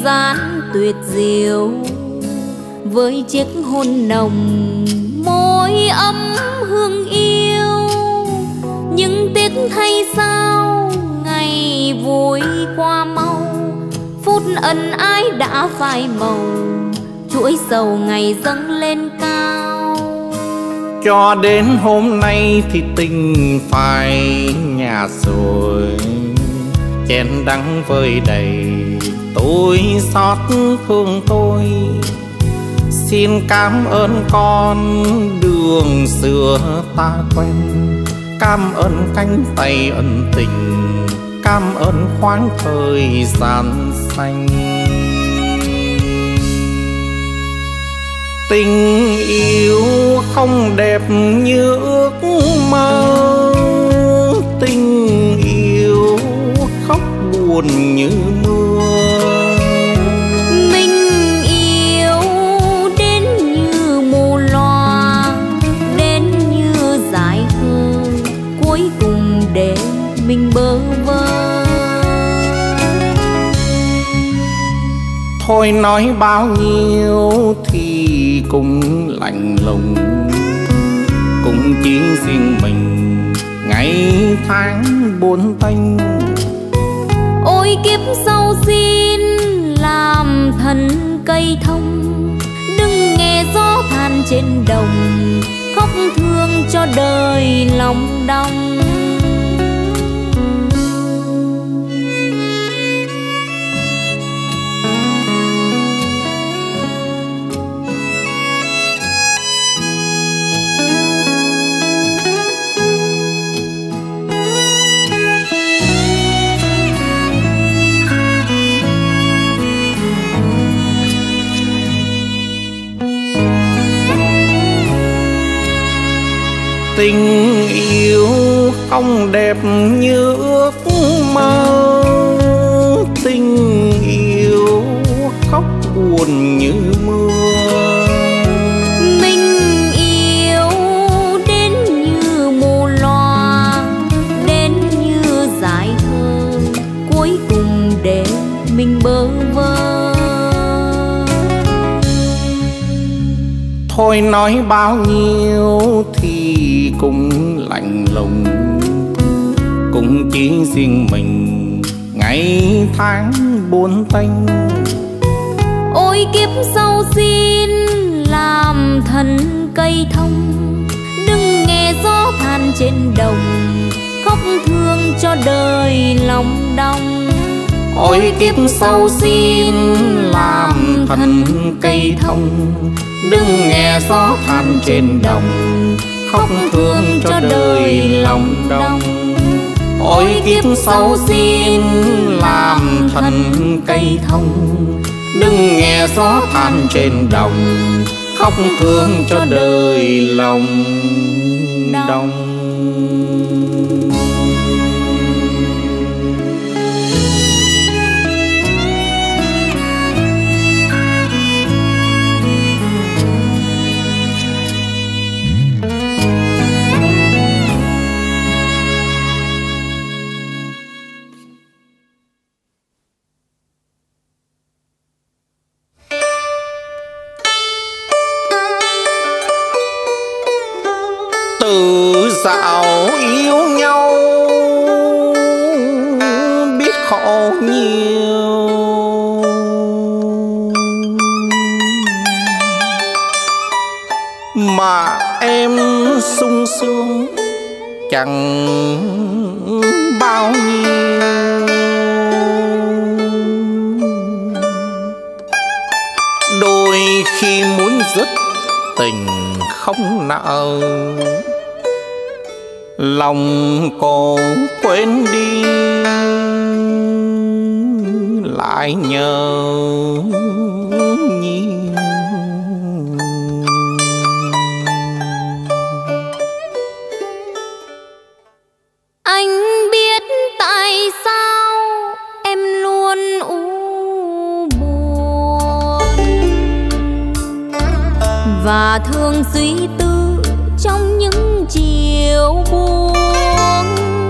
gian tuyệt diệu, với chiếc hôn nồng môi ấm hương yêu. Nhưng tiếc thay sao ngày vui qua mau, phút ân ái đã phai màu, chuỗi sầu ngày dâng lên cao. Cho đến hôm nay thì tình phải nhạt rồi, chén đắng vơi đầy tôi xót thương tôi. Xin cảm ơn con đường xưa ta quen, cảm ơn cánh tay ân tình, cảm ơn khoáng thời gian xanh. Tình yêu không đẹp như ước mơ, tình yêu khóc buồn như mưa. Mình yêu đến như mù loa, đến như dải khờ, cuối cùng để mình bơ vơ. Thôi nói bao nhiêu thì cũng lạnh lùng, cũng chỉ riêng mình ngày tháng buồn tênh. Ôi kiếp sau xin làm thần cây thông, đừng nghe gió than trên đồng, khóc thương cho đời lòng đong. Tình yêu không đẹp như ước mơ, tình yêu khóc buồn như mưa. Mình yêu đến như mù loa, đến như dải khờ, cuối cùng để mình bơ vơ. Thôi nói bao nhiêu thì cũng lạnh lùng, cũng chỉ riêng mình ngày tháng buồn tênh. Ôi kiếp sau xin làm thần cây thông, đừng nghe gió than trên đồng, khóc thương cho đời lòng đong. Ôi kiếp sau xin làm thần cây thông, đừng nghe gió than trên đồng, khóc thương cho đời lòng đong. Ôi kiếp sau xin làm thần cây thông, đừng nghe gió than trên đồng, khóc thương cho đời lòng đong. Từ dạo yêu nhau biết khổ nhiều, mà em sung sướng chẳng bao nhiêu. Đôi khi muốn dứt tình không nỡ, lòng cô quên đi lại nhớ nhiều. Anh biết tại sao em luôn u buồn và thường suy tư trong những chiều buông.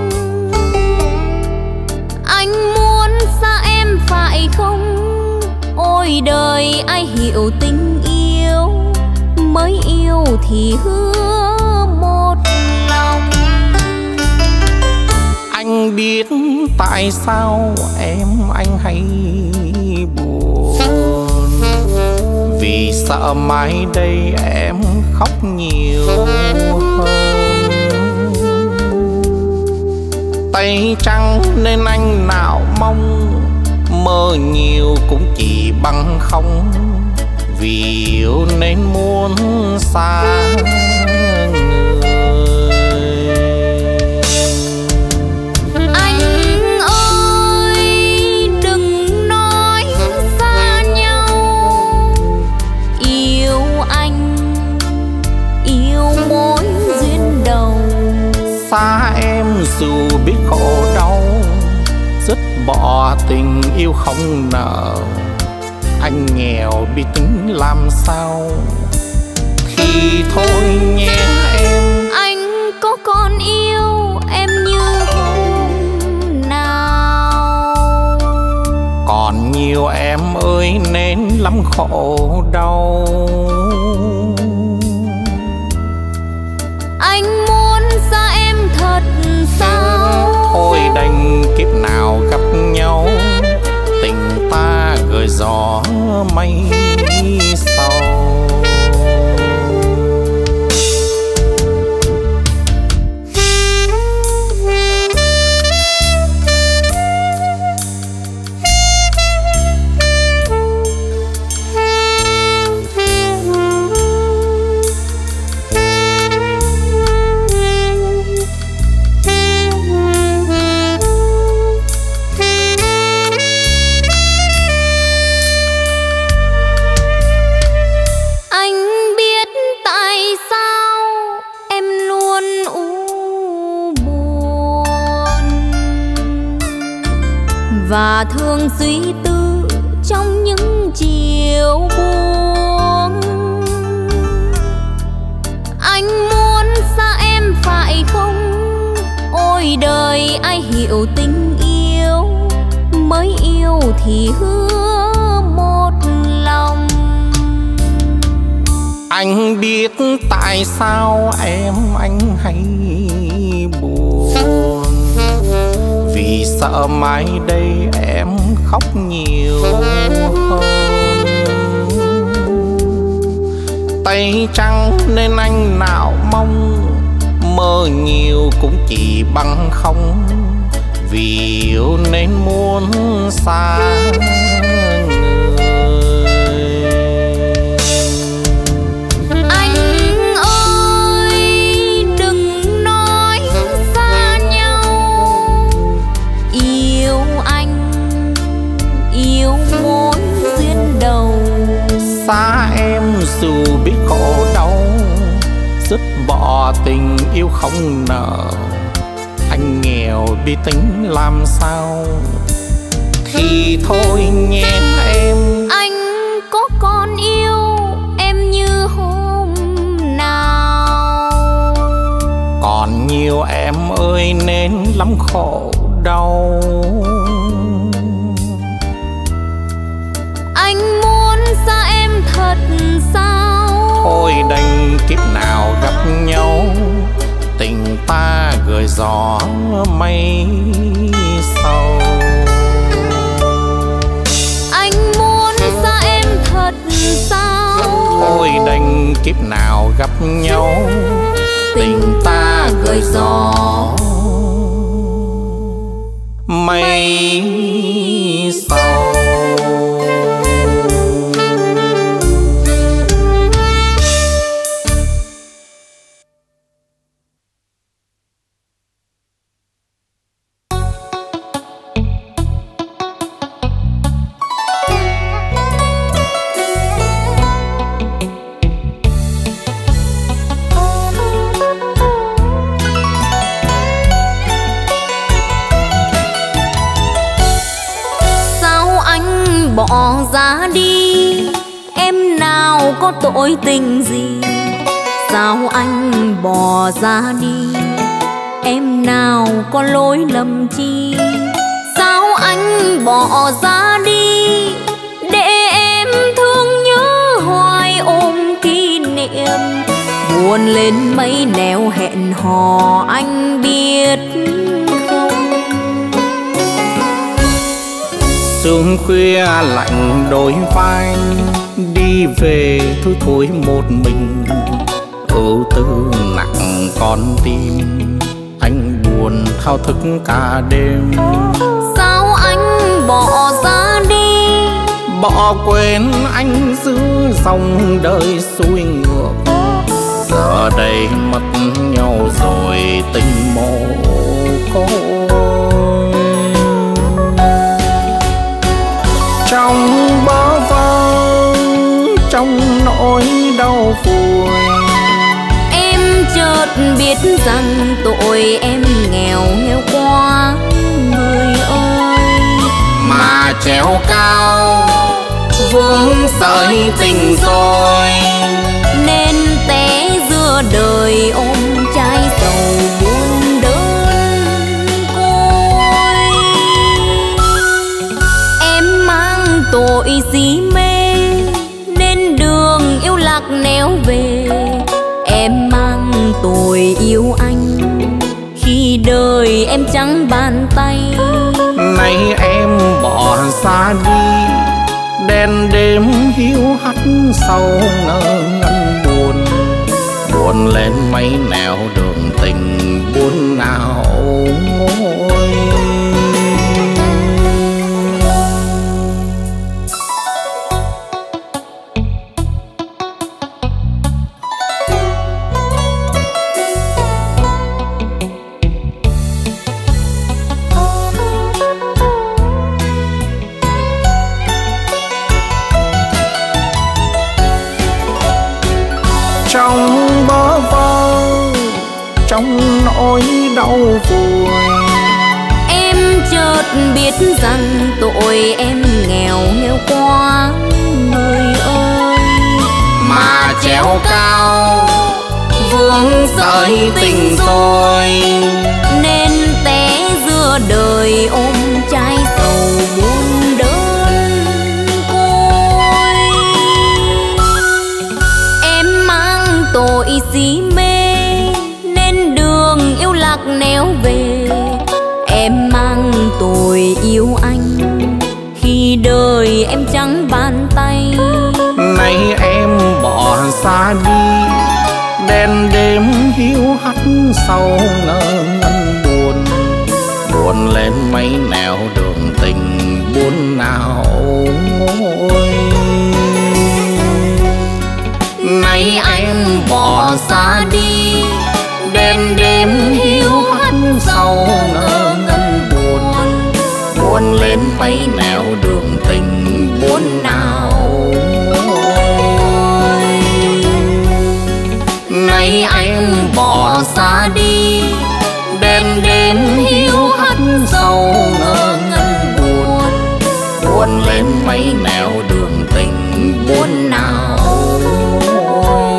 Anh muốn xa em phải không, hiểu tình yêu, mới yêu thì hứa một lòng. Anh biết tại sao em anh hay buồn, vì sợ mai đây em khóc nhiều hơn. Tay trắng nên anh nào mong, mơ nhiều cũng chỉ bằng không, vì yêu nên muốn xa người. Anh ơi đừng nói xa nhau, yêu anh yêu mối duyên đầu. Xa em dù biết khổ đau, dứt bỏ tình yêu không nợ. Anh nghèo biết tính làm sao, thì thôi nhé em. Anh có còn yêu em như hôm nào? Còn nhiều em ơi nên lắm khổ đau. Anh muốn xa em thật sao? Thôi đành kiếp nào gặp nhau, tình ta gửi gió mây sau. Và thường suy tư trong những chiều buông. Anh muốn xa em phải không? Ôi đời ai hiểu tình yêu, mới yêu thì hứa một lòng. Anh biết tại sao em anh hay buồn, vì sợ mai đây em khóc nhiều hơn. Tay trắng nên anh nào mong, mơ nhiều cũng chỉ bằng không, vì yêu nên muốn xa người. Anh ơi đừng nói xa nhau, yêu anh yêu mối duyên đầu. Xa em dù biết khổ đau, dứt bỏ tình yêu không nợ. Anh nghèo đi tính làm sao, thì thôi nhé em. Anh có còn yêu em như hôm nào? Còn nhiều em ơi nên lắm khổ đau. Anh muốn xa em thật sao? Thôi đành kiếp nào gặp nhau, tình ta gửi gió mây sau. Anh muốn xa em thật sao? Thôi đành kiếp nào gặp nhau, tình ta gửi gió mây sau. Bỏ ra đi, em nào có tội tình gì? Sao anh bỏ ra đi, em nào có lỗi lầm chi? Sao anh bỏ ra đi, để em thương nhớ lên mấy nẻo hẹn hò anh biết không? Sương khuya lạnh đôi vai, đi về thôi thôi một mình. Ưu tư nặng con tim, anh buồn thao thức cả đêm. Sao anh bỏ ra đi, bỏ quên anh giữa dòng đời xuôi ngược. Giờ đây mất nhau rồi tình mồ côi. Trong bơ vơ, trong nỗi đau vui, em chợt biết rằng tội em nghèo nghèo quá người ơi. mà treo cao vướng sợi tình rồi, nên té giữa đời ôm trái sầu buồn đơn côi. Em mang tội si mê nên đường yêu lạc néo về. Em mang tội yêu anh khi đời em chẳng bàn tay. nay em bỏ xa đi, đèn đêm hiu hắt sau ngơ ngẩn buồn. Buồn lên mấy nẻo đường tình buồn nào ngôi. Trong bơ vơ, trong nỗi đau vui, em chợt biết rằng tội em nghèo nghèo quá người ơi. mà treo cao vướng sợi tình rồi, nên té giữa đời ôm trái sầu buồn đơn côi. Em mang tội si mê nên đường yêu lạc néo về. Em mang tội yêu anh khi đời em chẳng bàn tay. nay em bỏ xa đi, đèn đêm hiu hắt sau ngơ ngẩn buồn. Buồn lên mấy nẻo đường tình buồn nào ngôi. nay em bỏ xa đi, đèn đêm hiu hắt sau ngơ ngẩn buồn. Buồn lên mấy nẻo đường tình buồn nào ngôi. nay em bỏ xa đi, đèn đêm hiu hắt sau ngơ ngẩn buồn. Buồn lên mấy nẻo đường tình buồn nào ngôi.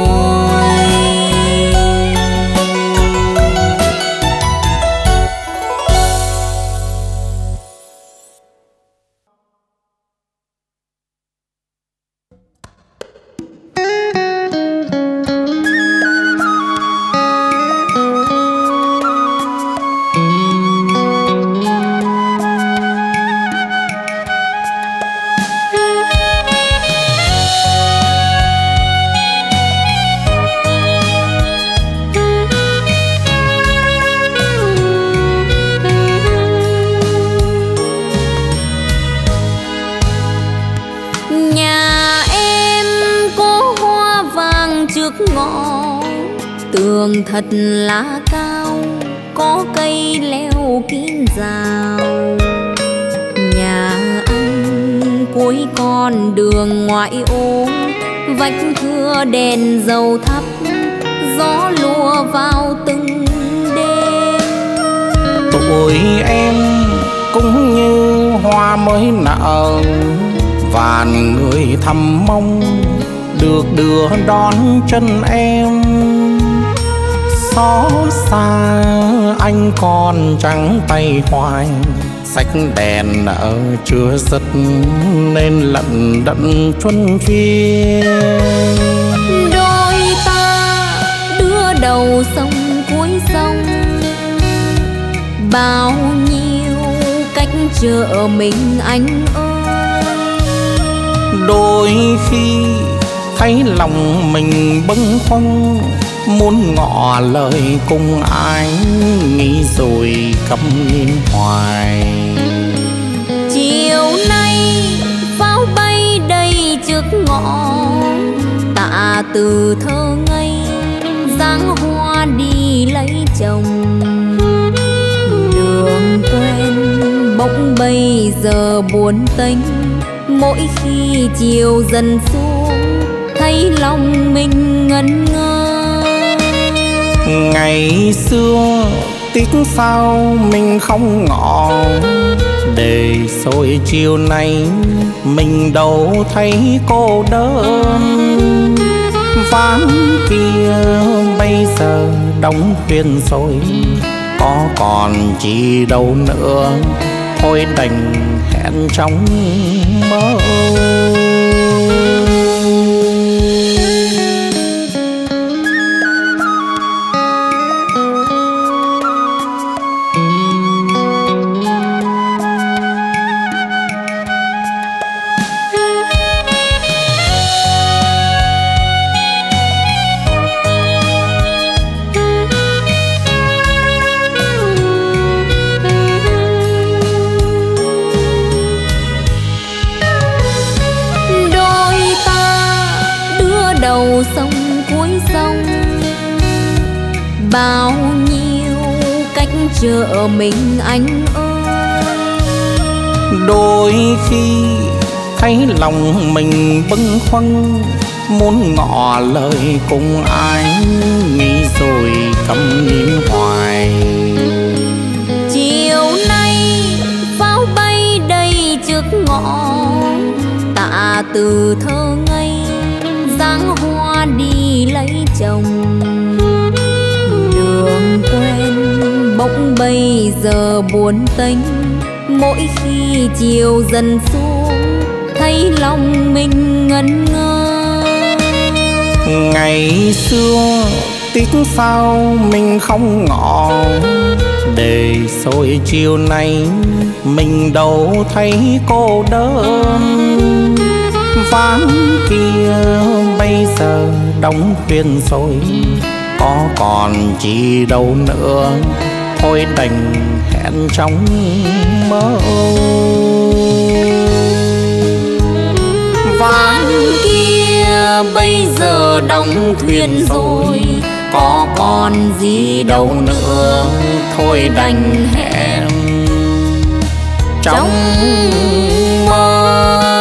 Tường thật là cao, có cây leo kín rào. Nhà anh cuối con đường ngoại ô, vách thưa đèn dầu thắp, gió lùa vào từng đêm. Tuổi em cũng như hoa mới nở, vàn người thầm mong được đưa đón chân em. Xót xa anh còn trắng tay hoài, sách đèn nợ chưa dứt nên lận đận chuân phiên. Đôi ta đưa đầu sông cuối sông, bao nhiêu cách chờ mình anh ơi. Đôi khi thấy lòng mình bâng khuâng, muốn ngỏ lời cùng anh, nghĩ rồi câm nín hoài. Chiều nay pháo bay đầy trước ngõ, tạ từ thơ ngây dáng hoa đi lấy chồng. Đường quen bỗng bây giờ buồn tênh, mỗi khi chiều dần xuống thấy lòng mình ngẩn ngơ. Ngày xưa tiếc sao mình không ngỏ, để rồi chiều nay mình đâu thấy cô đơn. Ván kia bây giờ đóng thuyền rồi, có còn chi đâu nữa, thôi đành hẹn trong mơ. Sông cuối sông, bao nhiêu cách chờ mình anh ơi. Đôi khi thấy lòng mình bâng khuâng, muốn ngỏ lời cùng anh, nghĩ rồi câm nín hoài. Chiều nay pháo bay đầy trước ngõ, tạ từ thơ ngây dáng hoa đi lấy chồng. Đường quen bỗng bây giờ buồn tênh, mỗi khi chiều dần xuống thấy lòng mình ngẩn ngơ. Ngày xưa tiếc sao mình không ngỏ, để rồi chiều nay mình đâu thấy cô đơn. Ván kia bây giờ đóng thuyền rồi, có còn chi đâu nữa, thôi đành hẹn trong mơ. Ván kia bây giờ đóng thuyền rồi, có còn gì đâu nữa, thôi đành hẹn trong mơ.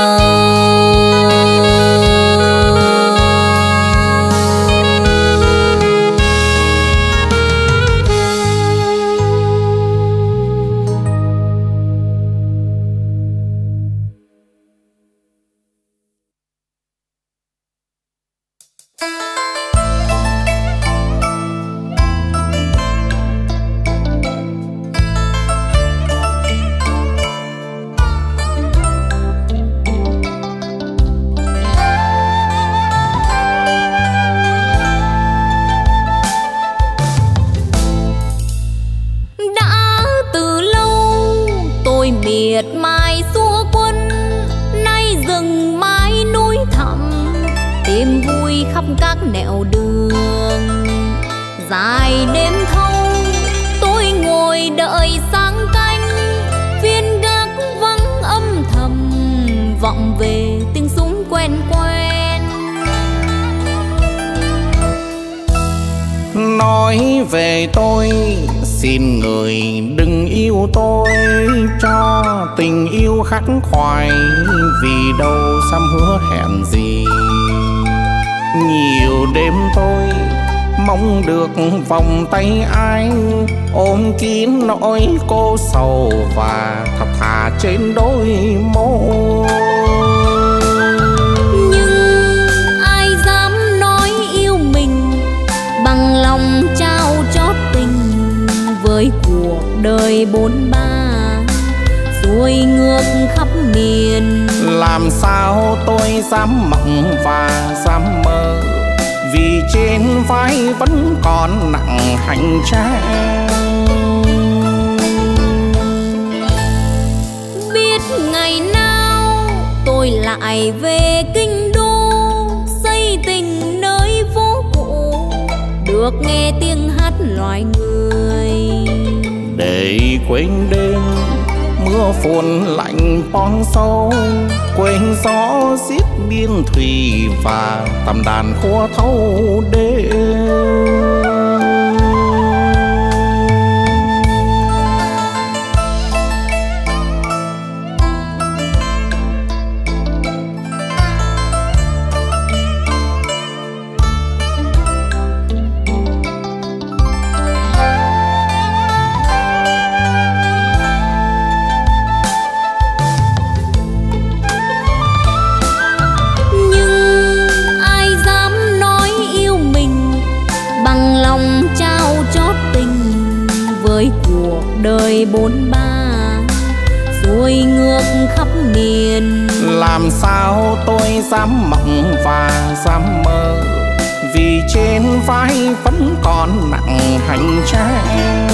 miệt mài xua quân, nay rừng mái núi thẳm, tìm vui khắp các nẻo đường. Dài đêm thâu tôi ngồi đợi sáng canh, viên gác vắng âm thầm vọng về tiếng súng quen quen. Nói về tôi xin người đừng yêu tôi cho tình yêu khắc khoải, vì đâu dám hứa hẹn gì. Nhiều đêm tôi mong được vòng tay anh, ôm kín nỗi cô sầu và thật thà trên đôi môi. Nhưng ai dám nói yêu mình bằng lòng trao chót tình, với cuộc đời bốn ba xuôi ngược khắp miền. Làm sao tôi dám mộng và dám mơ, vì trên vai vẫn còn nặng hành trang. Biết ngày nào tôi lại về kinh đô, xây tình nơi phố cũ, được nghe tiếng hát loài người. Để quên đêm mưa phùn lạnh bóng sâu, quên gió xiết biên thùy và tầm đàn khua thâu đêm. Đời bốn ba xuôi ngược khắp miền, làm sao tôi dám mộng và dám mơ, vì trên vai vẫn còn nặng hành trang.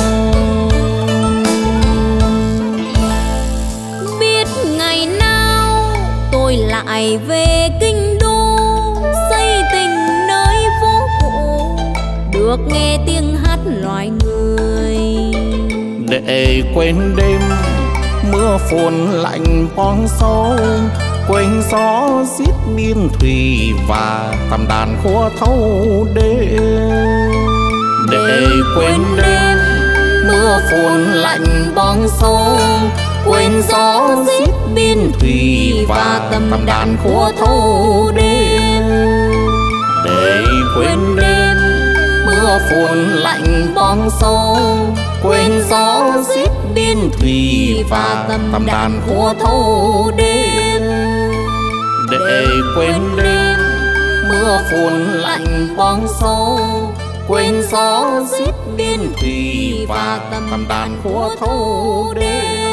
Biết ngày nào tôi lại về kinh đô, xây tình nơi phố cũ, được nghe tiếng hát loài người. Để quên đêm mưa phùn lạnh bóng sâu, quên gió xiết biên thùy và tầm đàn khua thâu đêm. Để quên đêm mưa phùn lạnh bóng sâu, quên gió xiết biên thùy và tầm đàn khua thâu đêm. Để quên đêm mưa phùn lạnh bóng sâu, quên gió xiết biên thùy và tầm đàn khua thâu đêm. Để quên đêm mưa phùn lạnh bóng sâu, quên gió xiết biên thùy và tầm đàn khua thâu đêm.